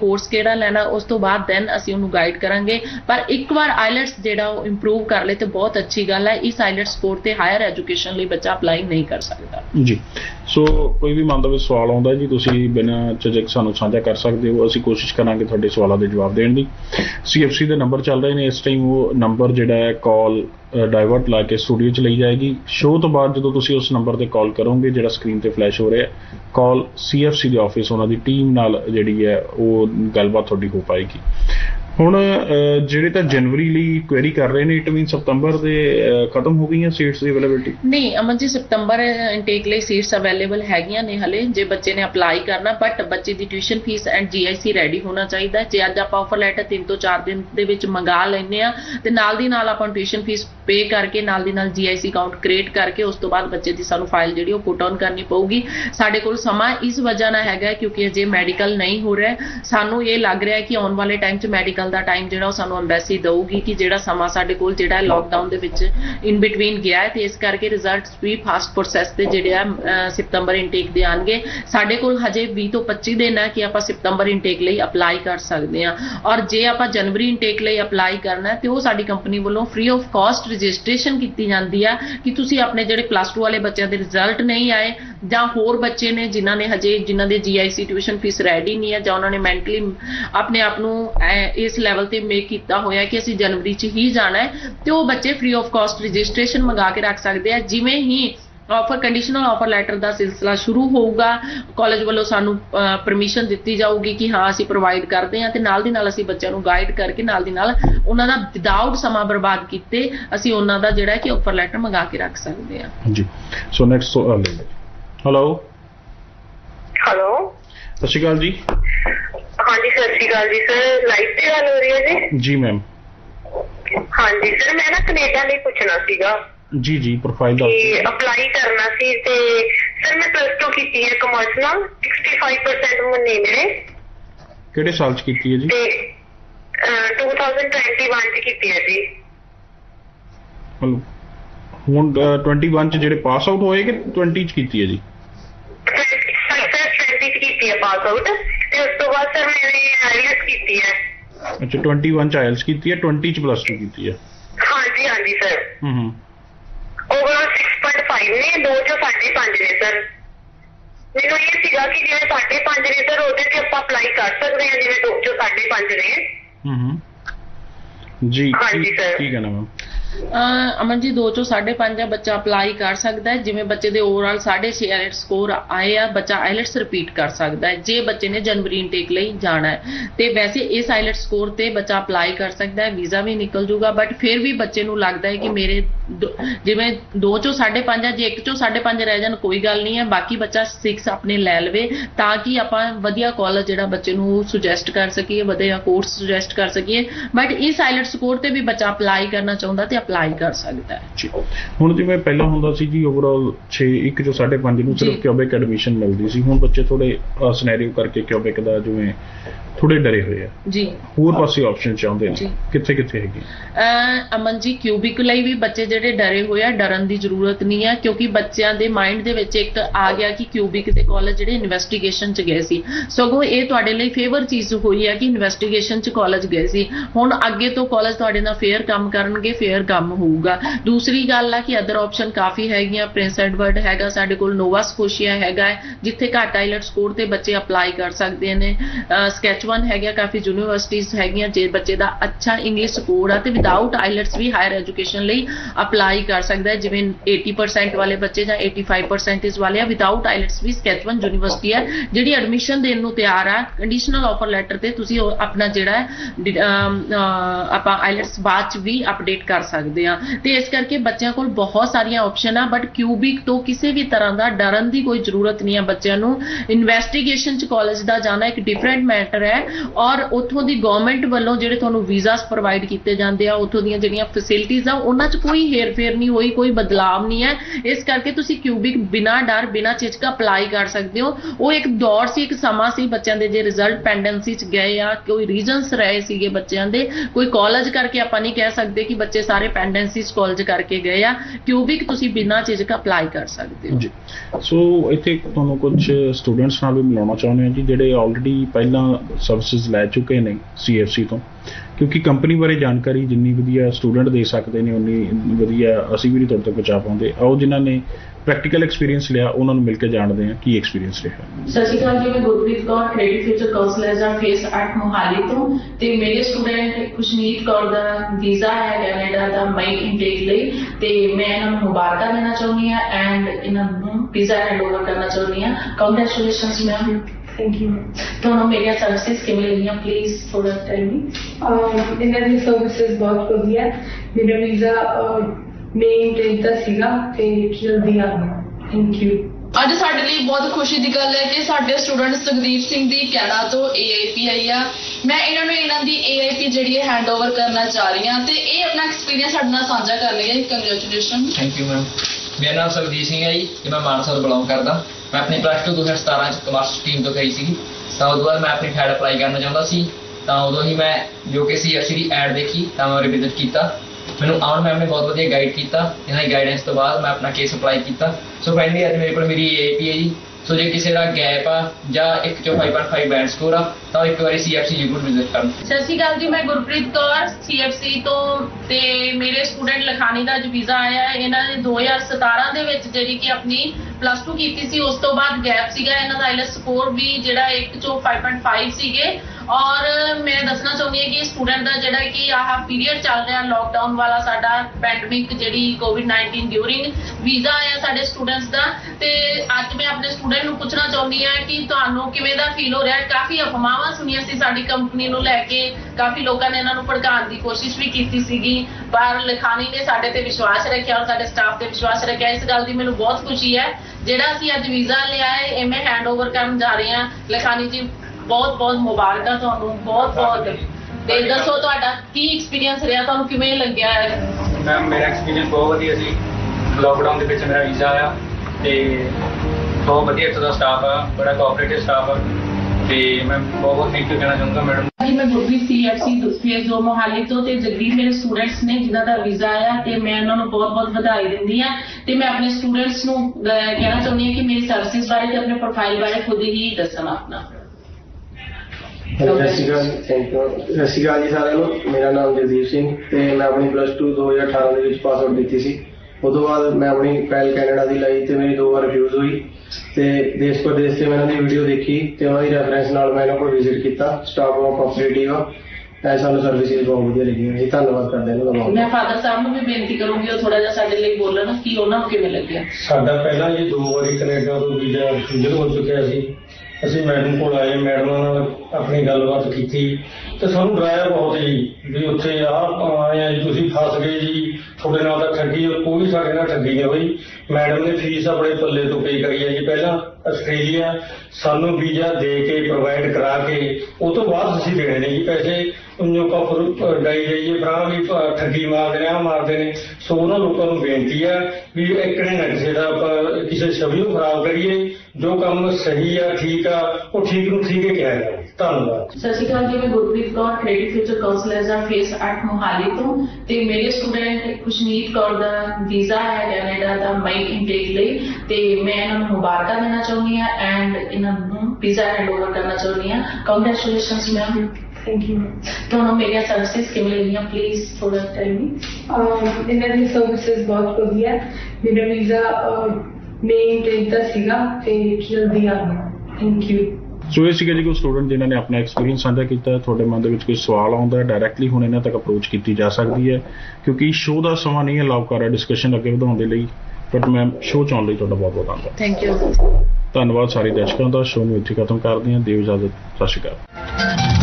ਜਿਹੜਾ ਲੈਣਾ ਉਸ ਤੋਂ ਬਾਅਦ ਦੈਨ ਅਸੀਂ ਉਹਨੂੰ ਗਾਈਡ ਕਰਾਂਗੇ। ਪਰ ਇੱਕ ਵਾਰ ਆਈਲੈਟਸ ਜਿਹੜਾ ਉਹ ਇੰਪਰੂਵ ਕਰ ਲੇ ਤੇ ਬਹੁਤ ਅੱਛੀ ਗੱਲ ਹੈ। ਇਸ ਆਈਲੈਟਸ ਸਕੋਰ ਤੇ ਹਾਇਰ ਐਜੂਕੇਸ਼ਨ ਲਈ ਬੱਚਾ ਅਪਲਾਈ ਨਹੀਂ ਕਰ ਸਕਦਾ ਜੀ। ਸੋ ਕੋਈ ਵੀ ਮਨ ਦੇ ਵਿੱਚ ਸਵਾਲ ਆਉਂਦਾ ਜੀ, ਤੁਸੀਂ ਬਿਨਾਂ ਝਿਜਕ ਸਾਨੂੰ ਸਾਂਝਾ ਕਰ ਸਕਦੇ ਹੋ। ਅਸੀਂ ਕੋਸ਼ਿਸ਼ ਕਰਾਂਗੇ ਤੁਹਾਡੇ ਸਵਾਲਾਂ ਦੇ ਜਵਾਬ ਦੇਣ ਦੀ। ਸੀ ਐਫ ਸੀ ਦੇ ਨੰਬਰ ਚੱਲ ਰਹੇ ਨੇ ਇਸ ਟਾਈਮ, ਉਹ ਨੰਬਰ ਜਿਹੜਾ ਹੈ ਕਾਲ ਡਾਇਵਰਟ ਲਾ ਕੇ ਸਟੂਡੀਓ 'ਚ ਲਈ ਜਾਏਗੀ। ਸ਼ੋਅ ਤੋਂ ਬਾਅਦ ਜਦੋਂ ਤੁਸੀਂ ਉਸ ਨੰਬਰ 'ਤੇ ਕਾਲ ਕਰੋਗੇ, ਜਿਹੜਾ ਸਕਰੀਨ 'ਤੇ ਫਲੈਸ਼ ਹੋ ਰਿਹਾ, ਕਾਲ ਸੀ ਐਫ ਸੀ ਦੇ ਆਫਿਸ, ਉਹਨਾਂ ਦੀ ਟੀਮ ਨਾਲ ਜਿਹੜੀ ਹੈ ਉਹ ਗੱਲਬਾਤ ਤੁਹਾਡੀ ਹੋ ਪਾਏਗੀ। ਹੁਣ ਜਿਹੜੇ ਤਾਂ ਜਨਵਰੀ ਲਈ ਕੁਐਰੀ ਕਰ ਰਹੇ ਨੇ, ਇਟ ਮੀਨ ਸਤੰਬਰ ਦੇ ਖਤਮ ਹੋ ਗਈਆਂ ਸੀਟਸ ਦੀ ਅਵੇਲੇਬਿਲਿਟੀ? ਨਹੀਂ ਅਮਨ ਜੀ, ਸਤੰਬਰ ਇਨਟੇਕ ਲਈ ਸੀਟਸ ਅਵੇਲੇਬਲ ਹੈਗੀਆਂ ਨੇ ਹਲੇ, ਜੇ ਬੱਚੇ ਨੇ ਅਪਲਾਈ ਕਰਨਾ। ਬਟ ਬੱਚੇ ਦੀ ਟਿਊਸ਼ਨ ਫੀਸ ਐਂਡ ਜੀ ਆਈ ਸੀ ਰੈਡੀ ਹੋਣਾ ਚਾਹੀਦਾ। ਜੇ ਅੱਜ ਆਪਾਂ ਆਫਰ ਲੈਟਰ ਤਿੰਨ ਤੋਂ ਚਾਰ ਦਿਨ ਦੇ ਵਿੱਚ ਮੰਗਾ ਲੈਂਦੇ ਆ ਤੇ ਨਾਲ ਦੀ ਨਾਲ ਆਪਾਂ ਟਿਊਸ਼ਨ ਫੀਸ ਪੇ ਕਰਕੇ ਨਾਲ ਦੀ ਨਾਲ ਜੀ ਆਈ ਸੀ ਅਕਾਊਂਟ ਕ੍ਰੀਏਟ ਕਰਕੇ ਉਸ ਤੋਂ ਬਾਅਦ ਬੱਚੇ ਦੀ ਸਾਨੂੰ ਫਾਈਲ ਜਿਹੜੀ ਉਹ ਪੁੱਟ ਆਨ ਕਰਨੀ ਪਊਗੀ। ਸਾਡੇ ਕੋਲ ਸਮਾਂ ਇਸ ਵਜ੍ਹਾ ਨਾਲ ਹੈਗਾ ਕਿਉਂਕਿ ਅਜੇ ਮੈਡੀਕਲ ਨਹੀਂ ਹੋ ਰਿਹਾ। ਸਾਨੂੰ ਇਹ ਲੱਗ ਰਿਹਾ ਕਿ ਆਉਣ ਵਾਲੇ ਟਾਈਮ 'ਚ ਮੈਡੀਕਲ ਦਾ ਟਾਈਮ ਜਿਹੜਾ ਉਹ ਸਾਨੂੰ ਐਮਬੈਸੀ ਦਊਗੀ ਕਿ ਜਿਹੜਾ ਸਮਾਂ ਸਾਡੇ ਕੋਲ ਜਿਹੜਾ ਲੋਕਡਾਊਨ ਦੇ ਵਿੱਚ ਇਨ ਬਿਟਵੀਨ ਗਿਆ ਹੈ, ਤੇ ਇਸ ਕਰਕੇ ਰਿਜ਼ਲਟਸ ਵੀ ਫਾਸਟ ਪ੍ਰੋਸੈਸ ਤੇ ਜਿਹੜੇ ਆ ਸਤੰਬਰ ਇਨਟੇਕ ਦੇ ਆਣਗੇ। ਸਾਡੇ ਕੋਲ ਹਜੇ ਵੀਹ ਤੋਂ ਪੱਚੀ ਦਿਨ ਹੈ ਕਿ ਆਪਾਂ ਸਤੰਬਰ ਇਨਟੇਕ ਲਈ ਅਪਲਾਈ ਕਰ ਸਕਦੇ ਹਾਂ। ਔਰ ਜੇ ਆਪਾਂ ਜਨਵਰੀ ਇਨਟੇਕ ਲਈ ਅਪਲਾਈ ਕਰਨਾ ਤੇ ਉਹ ਸਾਡੀ ਕੰਪਨੀ ਵੱਲੋਂ ਫ੍ਰੀ ਆਫ ਕਾਸਟ ਰਜਿਸਟ੍ਰੇਸ਼ਨ ਕੀਤੀ ਜਾਂਦੀ ਆ ਕਿ ਤੁਸੀਂ ਆਪਣੇ ਜਿਹੜੇ ਪਲੱਸ ਟੂ ਵਾਲੇ ਬੱਚਿਆਂ ਦੇ ਰਿਜ਼ਲਟ ਨਹੀਂ ਆਏ ਜਾਂ ਹੋਰ ਬੱਚੇ ਨੇ ਜਿਨ੍ਹਾਂ ਨੇ ਹਜੇ ਜਿਨ੍ਹਾਂ ਦੇ G I C tuition fee ready ਨਹੀਂ ਹੈ ਜਾਂ ਉਹਨਾਂ ਨੇ ਮੈਂਟਲੀ ਆਪਣੇ ਆਪ ਨੂੰ ਇਸ ਲੈਵਲ ਤੇ ਮੇਕ ਕੀਤਾ ਹੋਇਆ ਕਿ ਅਸੀਂ ਜਨਵਰੀ 'ਚ ਹੀ ਜਾਣਾ ਹੈ, ਤੇ ਉਹ ਬੱਚੇ ਫ੍ਰੀ ਆਫ ਕਾਸਟ ਰਜਿਸਟ੍ਰੇਸ਼ਨ ਮੰਗਾ ਕੇ ਰੱਖ ਸਕਦੇ ਆ। ਜਿਵੇਂ ਹੀ ਆਫਰ ਕੰਡੀਸ਼ਨਲ ਆਫਰ ਲੈਟਰ ਦਾ ਸਿਲਸਿਲਾ ਸ਼ੁਰੂ ਹੋਊਗਾ, ਕਾਲਜ ਵੱਲੋਂ ਸਾਨੂੰ ਪਰਮਿਸ਼ਨ ਦਿੱਤੀ ਜਾਊਗੀ ਕਿ ਹਾਂ ਅਸੀਂ ਪ੍ਰੋਵਾਈਡ ਕਰਦੇ ਹਾਂ, ਤੇ ਨਾਲ ਦੀ ਨਾਲ ਅਸੀਂ ਬੱਚਿਆਂ ਨੂੰ ਗਾਈਡ ਕਰਕੇ ਨਾਲ ਦੀ ਨਾਲ ਉਹਨਾਂ ਦਾ ਵਿਦਆਊਟ ਸਮਾਂ ਬਰਬਾਦ ਕੀਤੇ ਅਸੀਂ ਉਹਨਾਂ ਦਾ ਜਿਹੜਾ ਕਿ ਆਫਰ ਲੈਟਰ ਮੰਗਾ ਕੇ ਰੱਖ ਸਕਦੇ ਹਾਂ ਜੀ। ਸੋ ਨੈਕਸਟ ਹੈਲੋ ਹੈਲੋ ਸਤਿ ਸ਼੍ਰੀ ਅਕਾਲ ਜੀ। ਹਾਂਜੀ ਸਤਿ ਸ਼੍ਰੀ ਅਕਾਲ ਜੀ ਸਰ, ਲਾਈਵ ਤੇ ਗੱਲ ਹੋ ਰਹੀ ਹੈ ਜੀ? ਜੀ ਮੈਮ। ਹਾਂਜੀ ਸਰ, ਮੈਂ ਨਾ ਕੈਨੇਡਾ ਲਈ ਪੁੱਛਣਾ ਸੀਗਾ ਜੀ ਜੀ ਪ੍ਰੋਫਾਈਲ ਦਾ ਅਪਲਾਈ ਕਰਨਾ ਸੀ। ਤੇ ਸਰ ਮੈਂ ਪਲੱਸ ਟੂ ਕੀਤੀ ਹੈ ਕਮਰਸ ਨਾਲ, ਸਿਕਸਟੀ ਫਾਈਵ ਪਰਸੈਂਟ ਮੰਨੇ ਮੇਰੇ। ਕਿਹੜੇ ਸਾਲ 'ਚ ਕੀਤੀ ਹੈ ਜੀ? ਤੇ ਟੂ ਥਾਊਜ਼ੈਂਡ ਟਵੈਂਟੀ ਵਨ 'ਚ ਕੀਤੀ ਹੈ ਜੀ। ਹੁਣ ਟਵੈਂਟੀ ਵਨ 'ਚ ਜਿਹੜੇ ਪਾਸ ਆਊਟ ਹੋਏ ਕਿ ਟਵੈਂਟੀ 'ਚ ਕੀਤੀ ਹੈ ਜੀ? ਟਵੈਂਟੀ 'ਚ ਕੀਤੀ ਹੈ ਪਾਸ ਆਊਟ, ਤੇ ਉਸ ਤੋਂ ਬਾਅਦ ਸਰ ਮੈंने ਆਈਲੈਟਸ ਕੀਤੀ ਹੈ। ਅੱਛਾ, ਟਵੈਂਟੀ ਵਨ 'ਚ ਆਈਲੈਟਸ ਕੀਤੀ ਹੈ, ਟਵੈਂਟੀ 'ਚ ਪਲੱਸ ਟੂ ਕੀਤੀ ਹੈ? ਹਾਂਜੀ ਹਾਂਜੀ ਸਰ। ਹੂੰ ਹੂੰ ਓਵਰਆਲ ਸਿਕਸ ਪੁਆਇੰਟ ਫਾਈਵ ਨੇ, ਦੋ ਚੋਂ ਸਾਢੇ ਪੰਜ ਨੇ ਸਰ। ਮੈਨੂੰ ਇਹ ਸੀਗਾ ਕਿ ਜਿਵੇਂ ਸਾਢੇ ਪੰਜ ਨੇ ਸਰ ਉਹਦੇ ਤੇ ਆਪਾਂ ਅਪਲਾਈ ਕਰ ਸਕਦੇ ਹਾਂ, ਜਿਵੇਂ ਦੋ ਚੋਂ ਸਾਢੇ ਪੰਜ ਨੇ। ਹੂੰ ਹੂੰ ਜੀ ਹਾਂਜੀ ਸਰ। ਕੀ ਕਹਿਣਾ ਮੈਮ? ਅਮਨ ਜੀ, ਦੋ ਚੋਂ ਸਾਢੇ ਪੰਜ ਆ ਬੱਚਾ ਅਪਲਾਈ ਕਰ ਸਕਦਾ ਹੈ। ਜਿਵੇਂ ਬੱਚੇ ਦੇ ਓਵਰਆਲ ਸਾਢੇ ਛੇ ਆਈਲੈਟਸ ਸਕੋਰ ਆਏ ਆ, ਬੱਚਾ ਆਈਲੈਟਸ ਰਿਪੀਟ ਕਰ ਸਕਦਾ ਹੈ ਜੇ ਬੱਚੇ ਨੇ ਜਨਵਰੀ ਇਨਟੇਕ ਲਈ ਜਾਣਾ ਹੈ। ਤੇ ਵੈਸੇ ਇਸ ਆਈਲੈਟਸ ਸਕੋਰ ਤੇ ਬੱਚਾ ਅਪਲਾਈ ਕਰ ਸਕਦਾ ਹੈ, ਵੀਜ਼ਾ ਵੀ ਨਿਕਲ ਜੂਗਾ। ਬਟ ਫਿਰ ਵੀ ਬੱਚੇ ਨੂੰ ਲੱਗਦਾ ਹੈ ਕਿ ਮੇਰੇ ਜਿਵੇਂ ਦੋ ਚੋਂ ਸਾਢੇ ਪੰਜ ਆ, ਜੇ ਇੱਕ ਚੋਂ ਸਾਢੇ ਪੰਜ ਰਹਿ ਜਾਣ ਕੋਈ ਗੱਲ ਨਹੀਂ ਹੈ, ਬਾਕੀ ਬੱਚਾ ਸਿਕਸ ਆਪਣੇ ਲੈ ਲਵੇ ਤਾਂ ਕਿ ਆਪਾਂ ਵਧੀਆ ਕਾਲਜ ਜਿਹੜਾ ਬੱਚੇ ਨੂੰ ਸੁਜੈਸਟ ਕਰ ਸਕੀਏ, ਵਧੀਆ ਕੋਰਸ ਸੁਜੈਸਟ ਕਰ ਸਕੀਏ। ਬਟ ਇਸ ਆਈਲੈਟਸ ਸਕੋਰ ਤੇ ਵੀ ਬੱਚਾ ਅਪਲਾਈ ਕਰਨਾ ਚਾਹੁੰਦਾ ਤੇ ਅਪਲਾਈ ਕਰ ਸਕਦਾ ਹੈ। ਹੁਣ ਜਿਵੇਂ ਪਹਿਲਾਂ ਹੁੰਦਾ ਸੀ ਜੀ ਓਵਰਆਲ ਛੇ ਇੱਕ ਚੋਂ ਸਾਢੇ ਪੰਜ ਨੂੰ ਸਿਰਫ ਕਿਊਬਿਕ ਐਡਮਿਸ਼ਨ ਮਿਲਦੀ ਸੀ, ਹੁਣ ਬੱਚੇ ਥੋੜੇ ਸਿਨੈਰੀਓ ਕਰਕੇ ਕਿਊਬਿਕ ਦਾ ਜਿਵੇਂ ਥੋੜੇ ਡਰੇ ਹੋਏ ਆ ਜੀ, ਹੋਰ ਪਾਸੇ ਆਪਸ਼ਨ ਚਾਹੁੰਦੇ ਨੇ, ਕਿੱਥੇ ਕਿੱਥੇ ਹੈਗੀ? ਅਮਨ ਜੀ, ਕਿਊਬਿਕ ਲਈ ਵੀ ਬੱਚੇ ਜਿਹੜੇ ਡਰੇ ਹੋਏ ਆ, ਡਰਨ ਦੀ ਜ਼ਰੂਰਤ ਨਹੀਂ ਹੈ ਕਿਉਂਕਿ ਬੱਚਿਆਂ ਦੇ ਮਾਈਂਡ ਦੇ ਵਿੱਚ ਇੱਕ ਆ ਗਿਆ ਕਿ ਕਿਊਬਿਕ ਦੇ ਕਾਲਜ ਜਿਹੜੇ ਇਨਵੈਸਟੀਗੇਸ਼ਨ 'ਚ ਗਏ ਸੀ, ਸਗੋਂ ਇਹ ਤੁਹਾਡੇ ਲਈ ਫੇਵਰ ਚੀਜ਼ ਹੋਈ ਹੈ ਕਿ ਇਨਵੈਸਟੀਗੇਸ਼ਨ 'ਚ ਕਾਲਜ ਗਏ ਸੀ। ਹੁਣ ਅੱਗੇ ਤੋਂ ਕਾਲਜ ਤੁਹਾਡੇ ਨਾਲ ਫੇਅਰ ਕੰਮ ਕਰਨਗੇ, ਫੇਅਰ ਕੰਮ ਹੋਊਗਾ। ਦੂਸਰੀ ਗੱਲ ਆ ਕਿ ਅਦਰ ਆਪਸ਼ਨ ਕਾਫੀ ਹੈਗੀਆਂ, ਪ੍ਰਿੰਸ ਐਡਵਰਡ ਹੈਗਾ ਸਾਡੇ ਕੋਲ, ਨੋਵਾ ਸਕੋਸ਼ੀਆ ਹੈਗਾ ਜਿੱਥੇ ਘੱਟ ਆਈਲੈਟ ਸਕੋਰ ਤੇ ਬੱਚੇ ਅਪਲਾਈ ਕਰ ਸਕਦੇ ਨੇ, ਸਕੈਚ ਵਨ ਹੈਗਾ, ਕਾਫੀ ਯੂਨੀਵਰਸਿਟੀਜ਼ ਹੈਗੀਆਂ ਜੇ ਬੱਚੇ ਦਾ ਅੱਛਾ ਇੰਗਲਿਸ਼ ਸਕੋਰ ਆ ਤੇ ਵਿਦਆਊਟ ਆਈਲੈਟਸ ਵੀ ਹਾਇਰ ਐਜੂਕੇਸ਼ਨ ਲਈ ਅਪਲਾਈ ਕਰ ਸਕਦਾ ਹੈ। ਜਿਵੇਂ eighty percent ਵਾਲੇ ਬੱਚੇ ਜਾਂ eighty-five percent ਵਾਲੇ ਆ, ਵਿਦਆਊਟ ਆਈਲੈਟਸ ਵੀ ਸਕੈਚ ਵਨ ਯੂਨੀਵਰਸਿਟੀ ਹੈ ਜਿਹੜੀ ਐਡਮਿਸ਼ਨ ਦੇਣ ਨੂੰ ਤਿਆਰ ਆ। ਕੰਡੀਸ਼ਨਲ ਆਫਰ ਲੈਟਰ ਤੇ ਤੁਸੀਂ ਆਪਣਾ ਜਿਹੜਾ ਆਪਾਂ ਆਈਲੈਟਸ ਬਾਅਦ ਚ ਵੀ ਅਪਡੇਟ ਕਰ ਸਕਦੇ ਆ। ਤੇ ਇਸ ਕਰਕੇ ਬੱਚਿਆਂ ਕੋਲ ਬਹੁਤ ਸਾਰੀਆਂ ਆਪਸ਼ਨ ਆ, ਬਟ ਕਿਊਬਿਕ ਤੋਂ ਕਿਸੇ ਵੀ ਤਰ੍ਹਾਂ ਦਾ ਡਰਨ ਦੀ ਕੋਈ ਜ਼ਰੂਰਤ ਨਹੀਂ ਹੈ। ਬੱਚਿਆਂ ਨੂੰ ਇਨਵੈਸਟੀਗੇਸ਼ਨ ਚ ਕਾਲਜ ਦਾ ਜਾਣਾ ਇੱਕ ਡਿਫਰੈਂਟ ਮੈਟਰ ਹੈ ਔਰ ਉੱਥੋਂ ਦੀ ਗਵਰਨਮੈਂਟ ਵੱਲੋਂ ਜਿਹੜੇ ਤੁਹਾਨੂੰ ਵੀਜ਼ਾਸ ਪ੍ਰੋਵਾਈਡ ਕੀਤੇ ਜਾਂਦੇ ਆ, ਉੱਥੋਂ ਦੀਆਂ ਜਿਹੜੀਆਂ ਫੈਸਿਲਿਟੀਜ਼ ਆ ਉਹਨਾਂ 'ਚ ਕੋਈ ਹੇਰ ਫੇਰ ਨਹੀਂ ਹੋਈ, ਕੋਈ ਬਦਲਾਵ ਨਹੀਂ ਹੈ। ਇਸ ਕਰਕੇ ਤੁਸੀਂ ਕਿਊਬਿਕ ਬਿਨਾਂ ਡਰ ਬਿਨਾਂ ਝਿਜਕ ਅਪਲਾਈ ਕਰ ਸਕਦੇ ਹੋ। ਉਹ ਇੱਕ ਦੌਰ ਸੀ, ਇੱਕ ਸਮਾਂ ਸੀ, ਬੱਚਿਆਂ ਦੇ ਜੇ ਰਿਜ਼ਲਟ ਪੈਂਡੈਂਸੀ 'ਚ ਗਏ ਆ, ਕੋਈ ਰੀਜ਼ਨਸ ਰਹੇ ਸੀਗੇ ਬੱਚਿਆਂ ਦੇ, ਕੋਈ ਕਾਲਜ ਕਰਕੇ ਆਪਾਂ ਨਹੀਂ ਕਹਿ ਸਕਦੇ ਕਿ ਬੱਚੇ ਸਾਰੇ ਸਾਰੇ ਪੈਂਡੈਂਸੀਜ਼ ਕਾਲਜ ਕਰਕੇ ਗਏ ਆ ਕਿ ਉਹ ਵੀ ਤੁਸੀਂ ਬਿਨਾਂ ਝਿਜਕ ਅਪਲਾਈ ਕਰ ਸਕਦੇ ਹੋ ਜੀ। ਸੋ ਇੱਥੇ ਤੁਹਾਨੂੰ ਕੁਝ ਸਟੂਡੈਂਟਸ ਨਾਲ ਵੀ ਮਿਲਾਉਣਾ ਚਾਹੁੰਦੇ ਹਾਂ ਜੀ ਜਿਹੜੇ ਆਲਰੇਡੀ ਪਹਿਲਾਂ ਸਰਵਿਸਿਜ਼ ਲੈ ਚੁੱਕੇ ਨੇ ਸੀ ਐਫ ਸੀ ਤੋਂ, ਕਿਉਂਕਿ ਕੰਪਨੀ ਬਾਰੇ ਜਾਣਕਾਰੀ ਜਿੰਨੀ ਵਧੀਆ ਸਟੂਡੈਂਟ ਦੇ ਸਕਦੇ ਨੇ ਉਨੀ ਵਧੀਆ ਅਸੀਂ ਵੀ ਨਹੀਂ ਤੁਹਾਡੇ ਤੱਕ ਪਹੁੰਚਾ ਪਾਉਂਦੇ। ਆਓ ਜਿਨ੍ਹਾਂ ਨੇ ਪ੍ਰੈਕਟੀਕਲ ਐਕਸਪੀਰੀਅੰਸ ਲਿਆ ਉਹਨਾਂ ਨੂੰ ਮਿਲ ਕੇ ਜਾਣਦੇ ਹਾਂ ਕੀ ਐਕਸਪੀਰੀਅੰਸ ਰਿਹਾ। ਸਤਿ ਸ਼੍ਰੀ ਅਕਾਲ ਜੀ, ਮੈਂ Gurpreet Kaur credit future counsellors ਆ ਫੇਸ ਅੱਠ ਮੋਹਾਲੀ ਤੋਂ, ਤੇ ਮੇਰੇ ਸਟੂਡੈਂਟ ਖੁਸ਼ਨੀਤ ਕੌਰ ਦਾ ਵੀਜ਼ਾ ਹੈ ਕੈਨੇਡਾ ਦਾ ਮਈ ਇਨਟੇਕ ਲਈ, ਤੇ ਮੈਂ ਇਹਨਾਂ ਨੂੰ ਮੁਬਾਰਕਾਂ ਦੇਣਾ ਚਾਹੁੰਦੀ ਹਾਂ ਐਂਡ ਇਹਨਾਂ ਨੂੰ ਵੀਜ਼ਾ ਹੈਂਡ ਓਵਰ ਕਰਨਾ ਚਾਹੁੰਦੀ ਹਾਂ। Congratulations ma'am. Thank you. ਤੁਹਾਨੂੰ ਮੇਰੀਆਂ ਸਰਵਿਸਿਜ਼ ਕਿਵੇਂ ਲੱਗੀਆਂ ਪਲੀਜ਼ ਥੋੜਾ ਟੈਲ ਮੀ। ਇਹਨਾਂ ਦੀ ਸਰਵਿਸਿਜ਼ ਬਹੁਤ ਵਧੀਆ। ਮੇਰਾ ਵੀਜ਼ਾ ਮੇਨ ਡੇਟ ਦਾ ਸੀਗਾ ਤੇ ਜਲਦੀ ਆ ਗਿਆ। Thank you. ਅੱਜ ਸਾਡੇ ਲਈ ਬਹੁਤ ਖੁਸ਼ੀ ਦੀ ਗੱਲ ਹੈ ਕਿ ਸਾਡੇ ਸਟੂਡੈਂਟ ਸੁਖਦੀਪ ਸਿੰਘ ਦੀ ਕੈਨੇਡਾ ਤੋਂ ਏ ਆਈ ਪੀ ਆਈ ਆ। ਮੈਂ ਇਹਨਾਂ ਨੂੰ ਇਹਨਾਂ ਦੀ ਏ ਆਈ ਪੀ ਜਿਹੜੀ ਹੈ ਹੈਂਡ ਓਵਰ ਕਰਨਾ ਚਾਹ ਰਹੀ ਹਾਂ ਤੇ ਇਹ ਆਪਣਾ ਐਕਸਪੀਰੀਅੰਸ ਸਾਡੇ ਨਾਲ ਸਾਂਝਾ ਕਰ ਲਈ ਹੈ। ਕੰਗ੍ਰੈਚੁਲੇਸ਼ਨ। Thank you ma'am. ਮੇਰਾ ਨਾਮ ਸੁਖਦੀਪ ਸਿੰਘ ਹੈ ਜੀ ਤੇ ਮੈਂ ਮਾਨਸਾ ਤੋਂ ਬਿਲੋਂਗ ਕਰਦਾ। ਮੈਂ ਆਪਣੀ ਪਲੱਸ ਟੂ ਦੋ ਹਜ਼ਾਰ ਸਤਾਰਾਂ ਚ ਕਮਰਸ ਸਟਰੀਮ ਤੋਂ ਕਰੀ ਸੀ, ਤਾਂ ਉਦੋਂ ਬਾਅਦ ਮੈਂ ਆਪਣੀ ਫੈਡ ਅਪਲਾਈ ਕਰਨਾ ਚਾਹੁੰਦਾ ਸੀ, ਤਾਂ ਉਦੋਂ ਹੀ ਮੈਂ ਜੋ ਕਿ ਸੀ ਐਫ ਸੀ ਦੀ ਐਡ ਦੇਖੀ ਤਾਂ ਮੈਂ ਉਰੇ ਵਿਜ਼ਿਟ ਕੀਤਾ। ਮੈਨੂੰ ਆਉਣ ਮੈਮ ਨੇ ਬਹੁਤ ਵਧੀਆ ਗਾਈਡ ਕੀਤਾ। ਇਹਨਾਂ ਦੀ ਗਾਈਡੈਂਸ ਤੋਂ ਬਾਅਦ ਮੈਂ ਆਪਣਾ ਕੇਸ ਅਪਲਾਈ ਕੀਤਾ। ਸੋ ਫਾਈਨਲੀ ਅੱਜ ਮੇਰੇ ਕੋਲ ਮੇਰੀ ਏ ਆਈ ਪੀ ਹੈ ਜੀ। ਸੋ ਜੇ ਕਿਸੇ ਦਾ ਗੈਪ ਆ ਜਾਂ ਇੱਕ ਚੋਂ five point five band score ਆ ਤਾਂ ਇੱਕ ਵਾਰੀ ਸੀ ਐਫ ਸੀ ਜ਼ਰੂਰ ਵਿਜ਼ਿਟ ਕਰਨ। ਸਤਿ ਸ਼੍ਰੀ ਅਕਾਲ ਜੀ, ਮੈਂ Gurpreet Kaur C F C ਤੋਂ, ਤੇ ਮੇਰੇ ਸਟੂਡੈਂਟ ਲਖਾਨੀ ਦਾ ਅੱਜ ਵੀਜ਼ਾ ਆਇਆ। ਇਹਨਾਂ ਨੇ ਦੋ ਹਜ਼ਾਰ ਸਤਾਰਾਂ ਦੇ ਵਿੱਚ ਜਿਹੜੀ ਕਿ ਆਪਣੀ ਪਲੱਸ ਟੂ ਕੀਤੀ ਸੀ, ਉਸ ਤੋਂ ਬਾਅਦ ਗੈਪ ਸੀਗਾ। ਇਹਨਾਂ ਦਾ ਆਈਲੈਟਸ ਸਕੋਰ ਵੀ ਜਿਹੜਾ ਇੱਕ ਚੋਂ ਫਾਈਵ ਪੁਆਇੰਟ ਫਾਈਵ ਸੀਗੇ। ਔਰ ਮੈਂ ਦੱਸਣਾ ਚਾਹੁੰਦੀ ਹਾਂ ਕਿ ਸਟੂਡੈਂਟ ਦਾ ਜਿਹੜਾ ਕਿ ਆਹ ਪੀਰੀਅਡ ਚੱਲ ਰਿਹਾ ਲੋਕਡਾਊਨ ਵਾਲਾ, ਸਾਡਾ ਪੈਂਡਮਿਕ ਜਿਹੜੀ ਕੋਵਿਡ ਨਾਈਨਟੀਨ ਡਿਊਰਿੰਗ ਵੀਜ਼ਾ ਆਇਆ ਸਾਡੇ ਸਟੂਡੈਂਟਸ ਦਾ। ਤੇ ਅੱਜ ਮੈਂ ਆਪਣੇ ਸਟੂਡੈਂਟ ਨੂੰ ਪੁੱਛਣਾ ਚਾਹੁੰਦੀ ਹਾਂ ਕਿ ਤੁਹਾਨੂੰ ਕਿਵੇਂ ਦਾ ਫੀਲ ਹੋ ਰਿਹਾ। ਕਾਫੀ ਅਫਵਾਹਾਂ ਸੁਣੀਆਂ ਸੀ ਸਾਡੀ ਕੰਪਨੀ ਨੂੰ ਲੈ ਕੇ, ਕਾਫੀ ਲੋਕਾਂ ਨੇ ਇਹਨਾਂ ਨੂੰ ਭੜਕਾਉਣ ਦੀ ਕੋਸ਼ਿਸ਼ ਵੀ ਕੀਤੀ ਸੀਗੀ, ਪਰ ਲਖਾਨੀ ਨੇ ਸਾਡੇ ਤੇ ਵਿਸ਼ਵਾਸ ਰੱਖਿਆ ਔਰ ਸਾਡੇ ਸਟਾਫ ਤੇ ਵਿਸ਼ਵਾਸ ਰੱਖਿਆ। ਇਸ ਗੱਲ ਦੀ ਮੈਨੂੰ ਬਹੁਤ ਖੁਸ਼ੀ ਹੈ। ਜਿਹੜਾ ਅਸੀਂ ਅੱਜ ਵੀਜ਼ਾ ਲਿਆ ਹੈ ਇਹ ਮੈਂ ਹੈਂਡ ਓਵਰ ਕਰਨ ਜਾ ਰਹੀ ਹਾਂ। ਲਖਾਨੀ ਜੀ ਬਹੁਤ ਬਹੁਤ ਮੁਬਾਰਕਾਂ ਤੁਹਾਨੂੰ, ਬਹੁਤ ਬਹੁਤ। ਤੇ ਦੱਸੋ ਤੁਹਾਡਾ ਕੀ ਐਕਸਪੀਰੀਅੰਸ ਰਿਹਾ, ਤੁਹਾਨੂੰ ਕਿਵੇਂ ਲੱਗਿਆ ਹੈ? ਮੈਮ ਮੇਰਾ ਐਕਸਪੀਰੀਅੰਸ ਬਹੁਤ ਵਧੀਆ ਸੀ। ਲੋਕਡਾਊਨ ਦੇ ਵਿੱਚ ਮੇਰਾ ਵੀਜ਼ਾ ਆਇਆ ਤੇ ਬਹੁਤ ਵਧੀਆ ਇੱਥੋਂ ਦਾ ਸਟਾਫ ਆ, ਬੜਾ ਕੋਆਪਰੇਟਿਵ ਸਟਾਫ ਆ ਤੇ ਮੈਂ ਬਹੁਤ ਬਹੁਤ ਥੈਂਕ ਯੂ ਕਹਿਣਾ ਚਾਹੁੰਦਾ ਮੈਡਮ। ਜੀ ਮੈਂ Gurpreet C F C phase ਦੋ ਮੋਹਾਲੀ ਤੋਂ, ਤੇ ਜਗਦੀਪ ਮੇਰੇ ਸਟੂਡੈਂਟਸ ਨੇ ਜਿਨ੍ਹਾਂ ਦਾ ਵੀਜ਼ਾ ਆਇਆ, ਤੇ ਮੈਂ ਉਹਨਾਂ ਨੂੰ ਬਹੁਤ ਬਹੁਤ ਵਧਾਈ ਦਿੰਦੀ ਹਾਂ। ਤੇ ਮੈਂ ਆਪਣੇ ਸਟੂਡੈਂਟਸ ਨੂੰ ਕਹਿਣਾ ਚਾਹੁੰਦੀ ਹਾਂ ਕਿ ਮੇਰੀ ਸਰਵਿਸਿਜ਼ ਬਾਰੇ ਤੇ ਆਪਣੇ ਪ੍ਰੋਫਾਈਲ ਬਾਰੇ ਖੁਦ ਹੀ ਦੱਸਣ ਆਪਣਾ। ਸਤਿ ਸ਼੍ਰੀ ਅਕਾਲ। Thank you. ਸਤਿ ਸ਼੍ਰੀ ਅਕਾਲ ਜੀ ਸਾਰਿਆਂ ਨੂੰ। ਮੇਰਾ ਨਾਮ ਜਗਦੀਪ ਸਿੰਘ ਤੇ ਮੈਂ ਆਪਣੀ ਪਲੱਸ ਟੂ ਦੋ ਹਜ਼ਾਰ ਅਠਾਰਾਂ ਦੇ ਵਿੱਚ ਪਾਸ ਆਊਟ ਕੀਤੀ ਸੀ। ਉਸ ਤੋਂ ਬਾਅਦ ਮੈਂ ਆਪਣੀ ਫਾਈਲ ਕੈਨੇਡਾ ਦੀ ਲਾਈ ਤੇ ਮੇਰੀ ਦੋ ਵਾਰ ਰਿਫਿਊਜ਼ ਹੋਈ, ਤੇ ਦੇਸ਼ ਪ੍ਰਦੇਸ਼ ਤੇ ਮੈਂ ਇਹਨਾਂ ਦੀ ਵੀਡੀਓ ਦੇਖੀ ਤੇ ਉਹਨਾਂ ਦੀ ਰੈਫਰੈਂਸ ਨਾਲ ਮੈਂ ਇਹਨਾਂ ਕੋਲ ਵਿਜ਼ਿਟ ਕੀਤਾ। ਸਟਾਫ ਬਹੁਤ ਕੋਆਪਰੇਟਿਵ ਆ, ਐ ਸਾਨੂੰ ਸਰਵਿਸਿਜ਼ ਬਹੁਤ ਵਧੀਆ ਲੱਗੀਆਂ ਜੀ। ਧੰਨਵਾਦ ਕਰਦੇ ਹਾਂ ਇਹਨਾਂ ਦਾ। ਮੈਂ ਫਾਦਰ ਸਾਹਿਬ ਨੂੰ ਵੀ ਬੇਨਤੀ ਕਰੂੰਗੀ ਉਹ ਥੋੜਾ ਜਿਹਾ ਸਾਡੇ ਲਈ ਬੋਲਣ ਕਿ ਉਹਨਾਂ ਨੂੰ ਕਿਵੇਂ ਲੱਗਿਆ। ਸਾਡਾ ਪਹਿਲਾਂ ਜੀ ਦੋ ਵਾਰੀ ਕੈਨੇਡਾ ਤੋਂ ਵੀਜ਼ਾ ਰਿਫਿਊਜ਼ਲ ਹੋ ਚੁੱਕਿਆ ਸੀ। ਅਸੀਂ ਮੈਡਮ ਕੋਲ ਆਏ, ਮੈਡਮਾਂ ਨਾਲ ਆਪਣੀ ਗੱਲਬਾਤ ਕੀਤੀ ਤੇ ਸਾਨੂੰ ਡਰਾਇਆ ਬਹੁਤ ਜੀ ਵੀ ਉੱਥੇ ਆਹ ਆਏ ਆ ਜੀ ਤੁਸੀਂ ਫਸ ਗਏ ਜੀ, ਤੁਹਾਡੇ ਨਾਲ ਤਾਂ ਠੱਗੀ। ਕੋਈ ਸਾਡੇ ਨਾਲ ਠੱਗੀ ਨਹੀਂ ਹੋਈ। ਮੈਡਮ ਨੇ ਫੀਸ ਆਪਣੇ ਪੱਲੇ ਤੋਂ ਪੇ ਕਰੀ ਹੈ ਜੀ ਪਹਿਲਾਂ ਆਸਟ੍ਰੇਲੀਆ, ਸਾਨੂੰ ਵੀਜ਼ਾ ਦੇ ਕੇ ਪ੍ਰੋਵਾਈਡ ਕਰਾ ਕੇ ਉਹ ਤੋਂ ਬਾਅਦ ਅਸੀਂ ਦੇਣੇ ਨੇ ਜੀ ਪੈਸੇ। ਜੋ ਕਫਰ ਡਾਈ ਜਾਈਏ ਭਰਾ ਵੀ ਠੱਗੀ ਮਾਰਦੇ ਨੇ, ਆ ਮਾਰਦੇ ਨੇ। ਸੋ ਉਹਨਾਂ ਲੋਕਾਂ ਨੂੰ ਬੇਨਤੀ ਹੈ ਵੀ ਇੱਕਣੇ ਨਾ ਕਿਸੇ ਦਾ ਆਪਾਂ ਕਿਸੇ ਛਵੀ ਨੂੰ ਖਰਾਬ ਕਰੀਏ। ਜੋ ਕੰਮ ਸਹੀ ਆ ਠੀਕ ਆ ਉਹ ਠੀਕ ਨੂੰ ਠੀਕ ਹੀ ਕਿਹਾ ਜਾਵੇ। ਧੰਨਵਾਦ। ਸਤਿ ਸ਼੍ਰੀ ਅਕਾਲ ਜੀ, ਮੈਂ Gurpreet Kaur credit future counsellors ਆ ਫੇਸ ਅੱਠ ਮੋਹਾਲੀ ਤੋਂ, ਤੇ ਮੇਰੇ ਸਟੂਡੈਂਟ ਖੁਸ਼ਨੀਤ ਕੌਰ ਦਾ ਵੀਜ਼ਾ ਹੈ ਕੈਨੇਡਾ ਦਾ ਮਈ ਇਨਟੇਕ ਲਈ, ਤੇ ਮੈਂ ਇਹਨਾਂ ਨੂੰ ਮੁਬਾਰਕਾਂ ਦੇਣਾ ਚਾਹੁੰਦੀ ਹਾਂ ਐਂਡ ਇਹਨਾਂ ਨੂੰ ਵੀਜ਼ਾ ਹੈਂਡ ਓਵਰ ਕਰਨਾ ਚਾਹੁੰਦੀ ਹਾਂ। Congratulations ma'am. Thank you. ਤੁਹਾਨੂੰ ਮੇਰੀਆਂ ਸਰਵਿਸਿਜ਼ ਕਿਵੇਂ ਲੱਗੀਆਂ ਪਲੀਜ਼ ਥੋੜਾ ਟੈਲ ਮੀ। ਇਹਨਾਂ ਦੀ ਸਰਵਿਸਿਜ਼ ਬਹੁਤ ਵਧੀਆ। ਮੇਰਾ ਵੀਜ਼ਾ ਮੇਨ ਡੇਟ ਦਾ ਸੀਗਾ ਤੇ ਜਲਦੀ ਆ ਗਿਆ। Thank you. ਸੋ ਇਹ ਸੀਗਾ ਜੀ ਕੋਈ ਸਟੂਡੈਂਟ ਜਿਨ੍ਹਾਂ ਨੇ ਆਪਣਾ ਐਕਸਪੀਰੀਅੰਸ ਸਾਂਝਾ ਕੀਤਾ। ਤੁਹਾਡੇ ਮਨ ਦੇ ਵਿੱਚ ਕੋਈ ਸਵਾਲ ਆਉਂਦਾ ਡਾਇਰੈਕਟਲੀ ਹੁਣ ਇਹਨਾਂ ਤੱਕ ਅਪਰੋਚ ਕੀਤੀ ਜਾ ਸਕਦੀ ਹੈ, ਕਿਉਂਕਿ ਸ਼ੋਅ ਦਾ ਸਮਾਂ ਨਹੀਂ ਅਲਾਉ ਕਰ ਰਿਹਾ ਡਿਸਕਸ਼ਨ ਅੱਗੇ ਵਧਾਉਣ ਦੇ ਲਈ। ਬਟ ਮੈਂ ਸ਼ੋਅ 'ਚ ਆਉਣ ਲਈ ਤੁਹਾਡਾ ਬਹੁਤ ਬਹੁਤ ਧੰਨਵਾਦ। Thank you. ਧੰਨਵਾਦ ਸਾਰੇ ਦਰਸ਼ਕਾਂ ਦਾ। ਸ਼ੋਅ ਨੂੰ ਇੱਥੇ ਖਤਮ ਕਰਦੇ ਹਾਂ। ਦਿਓ ਇਜਾਜ਼ਤ। ਸਤਿ ਸ਼੍ਰੀ ਅਕਾਲ।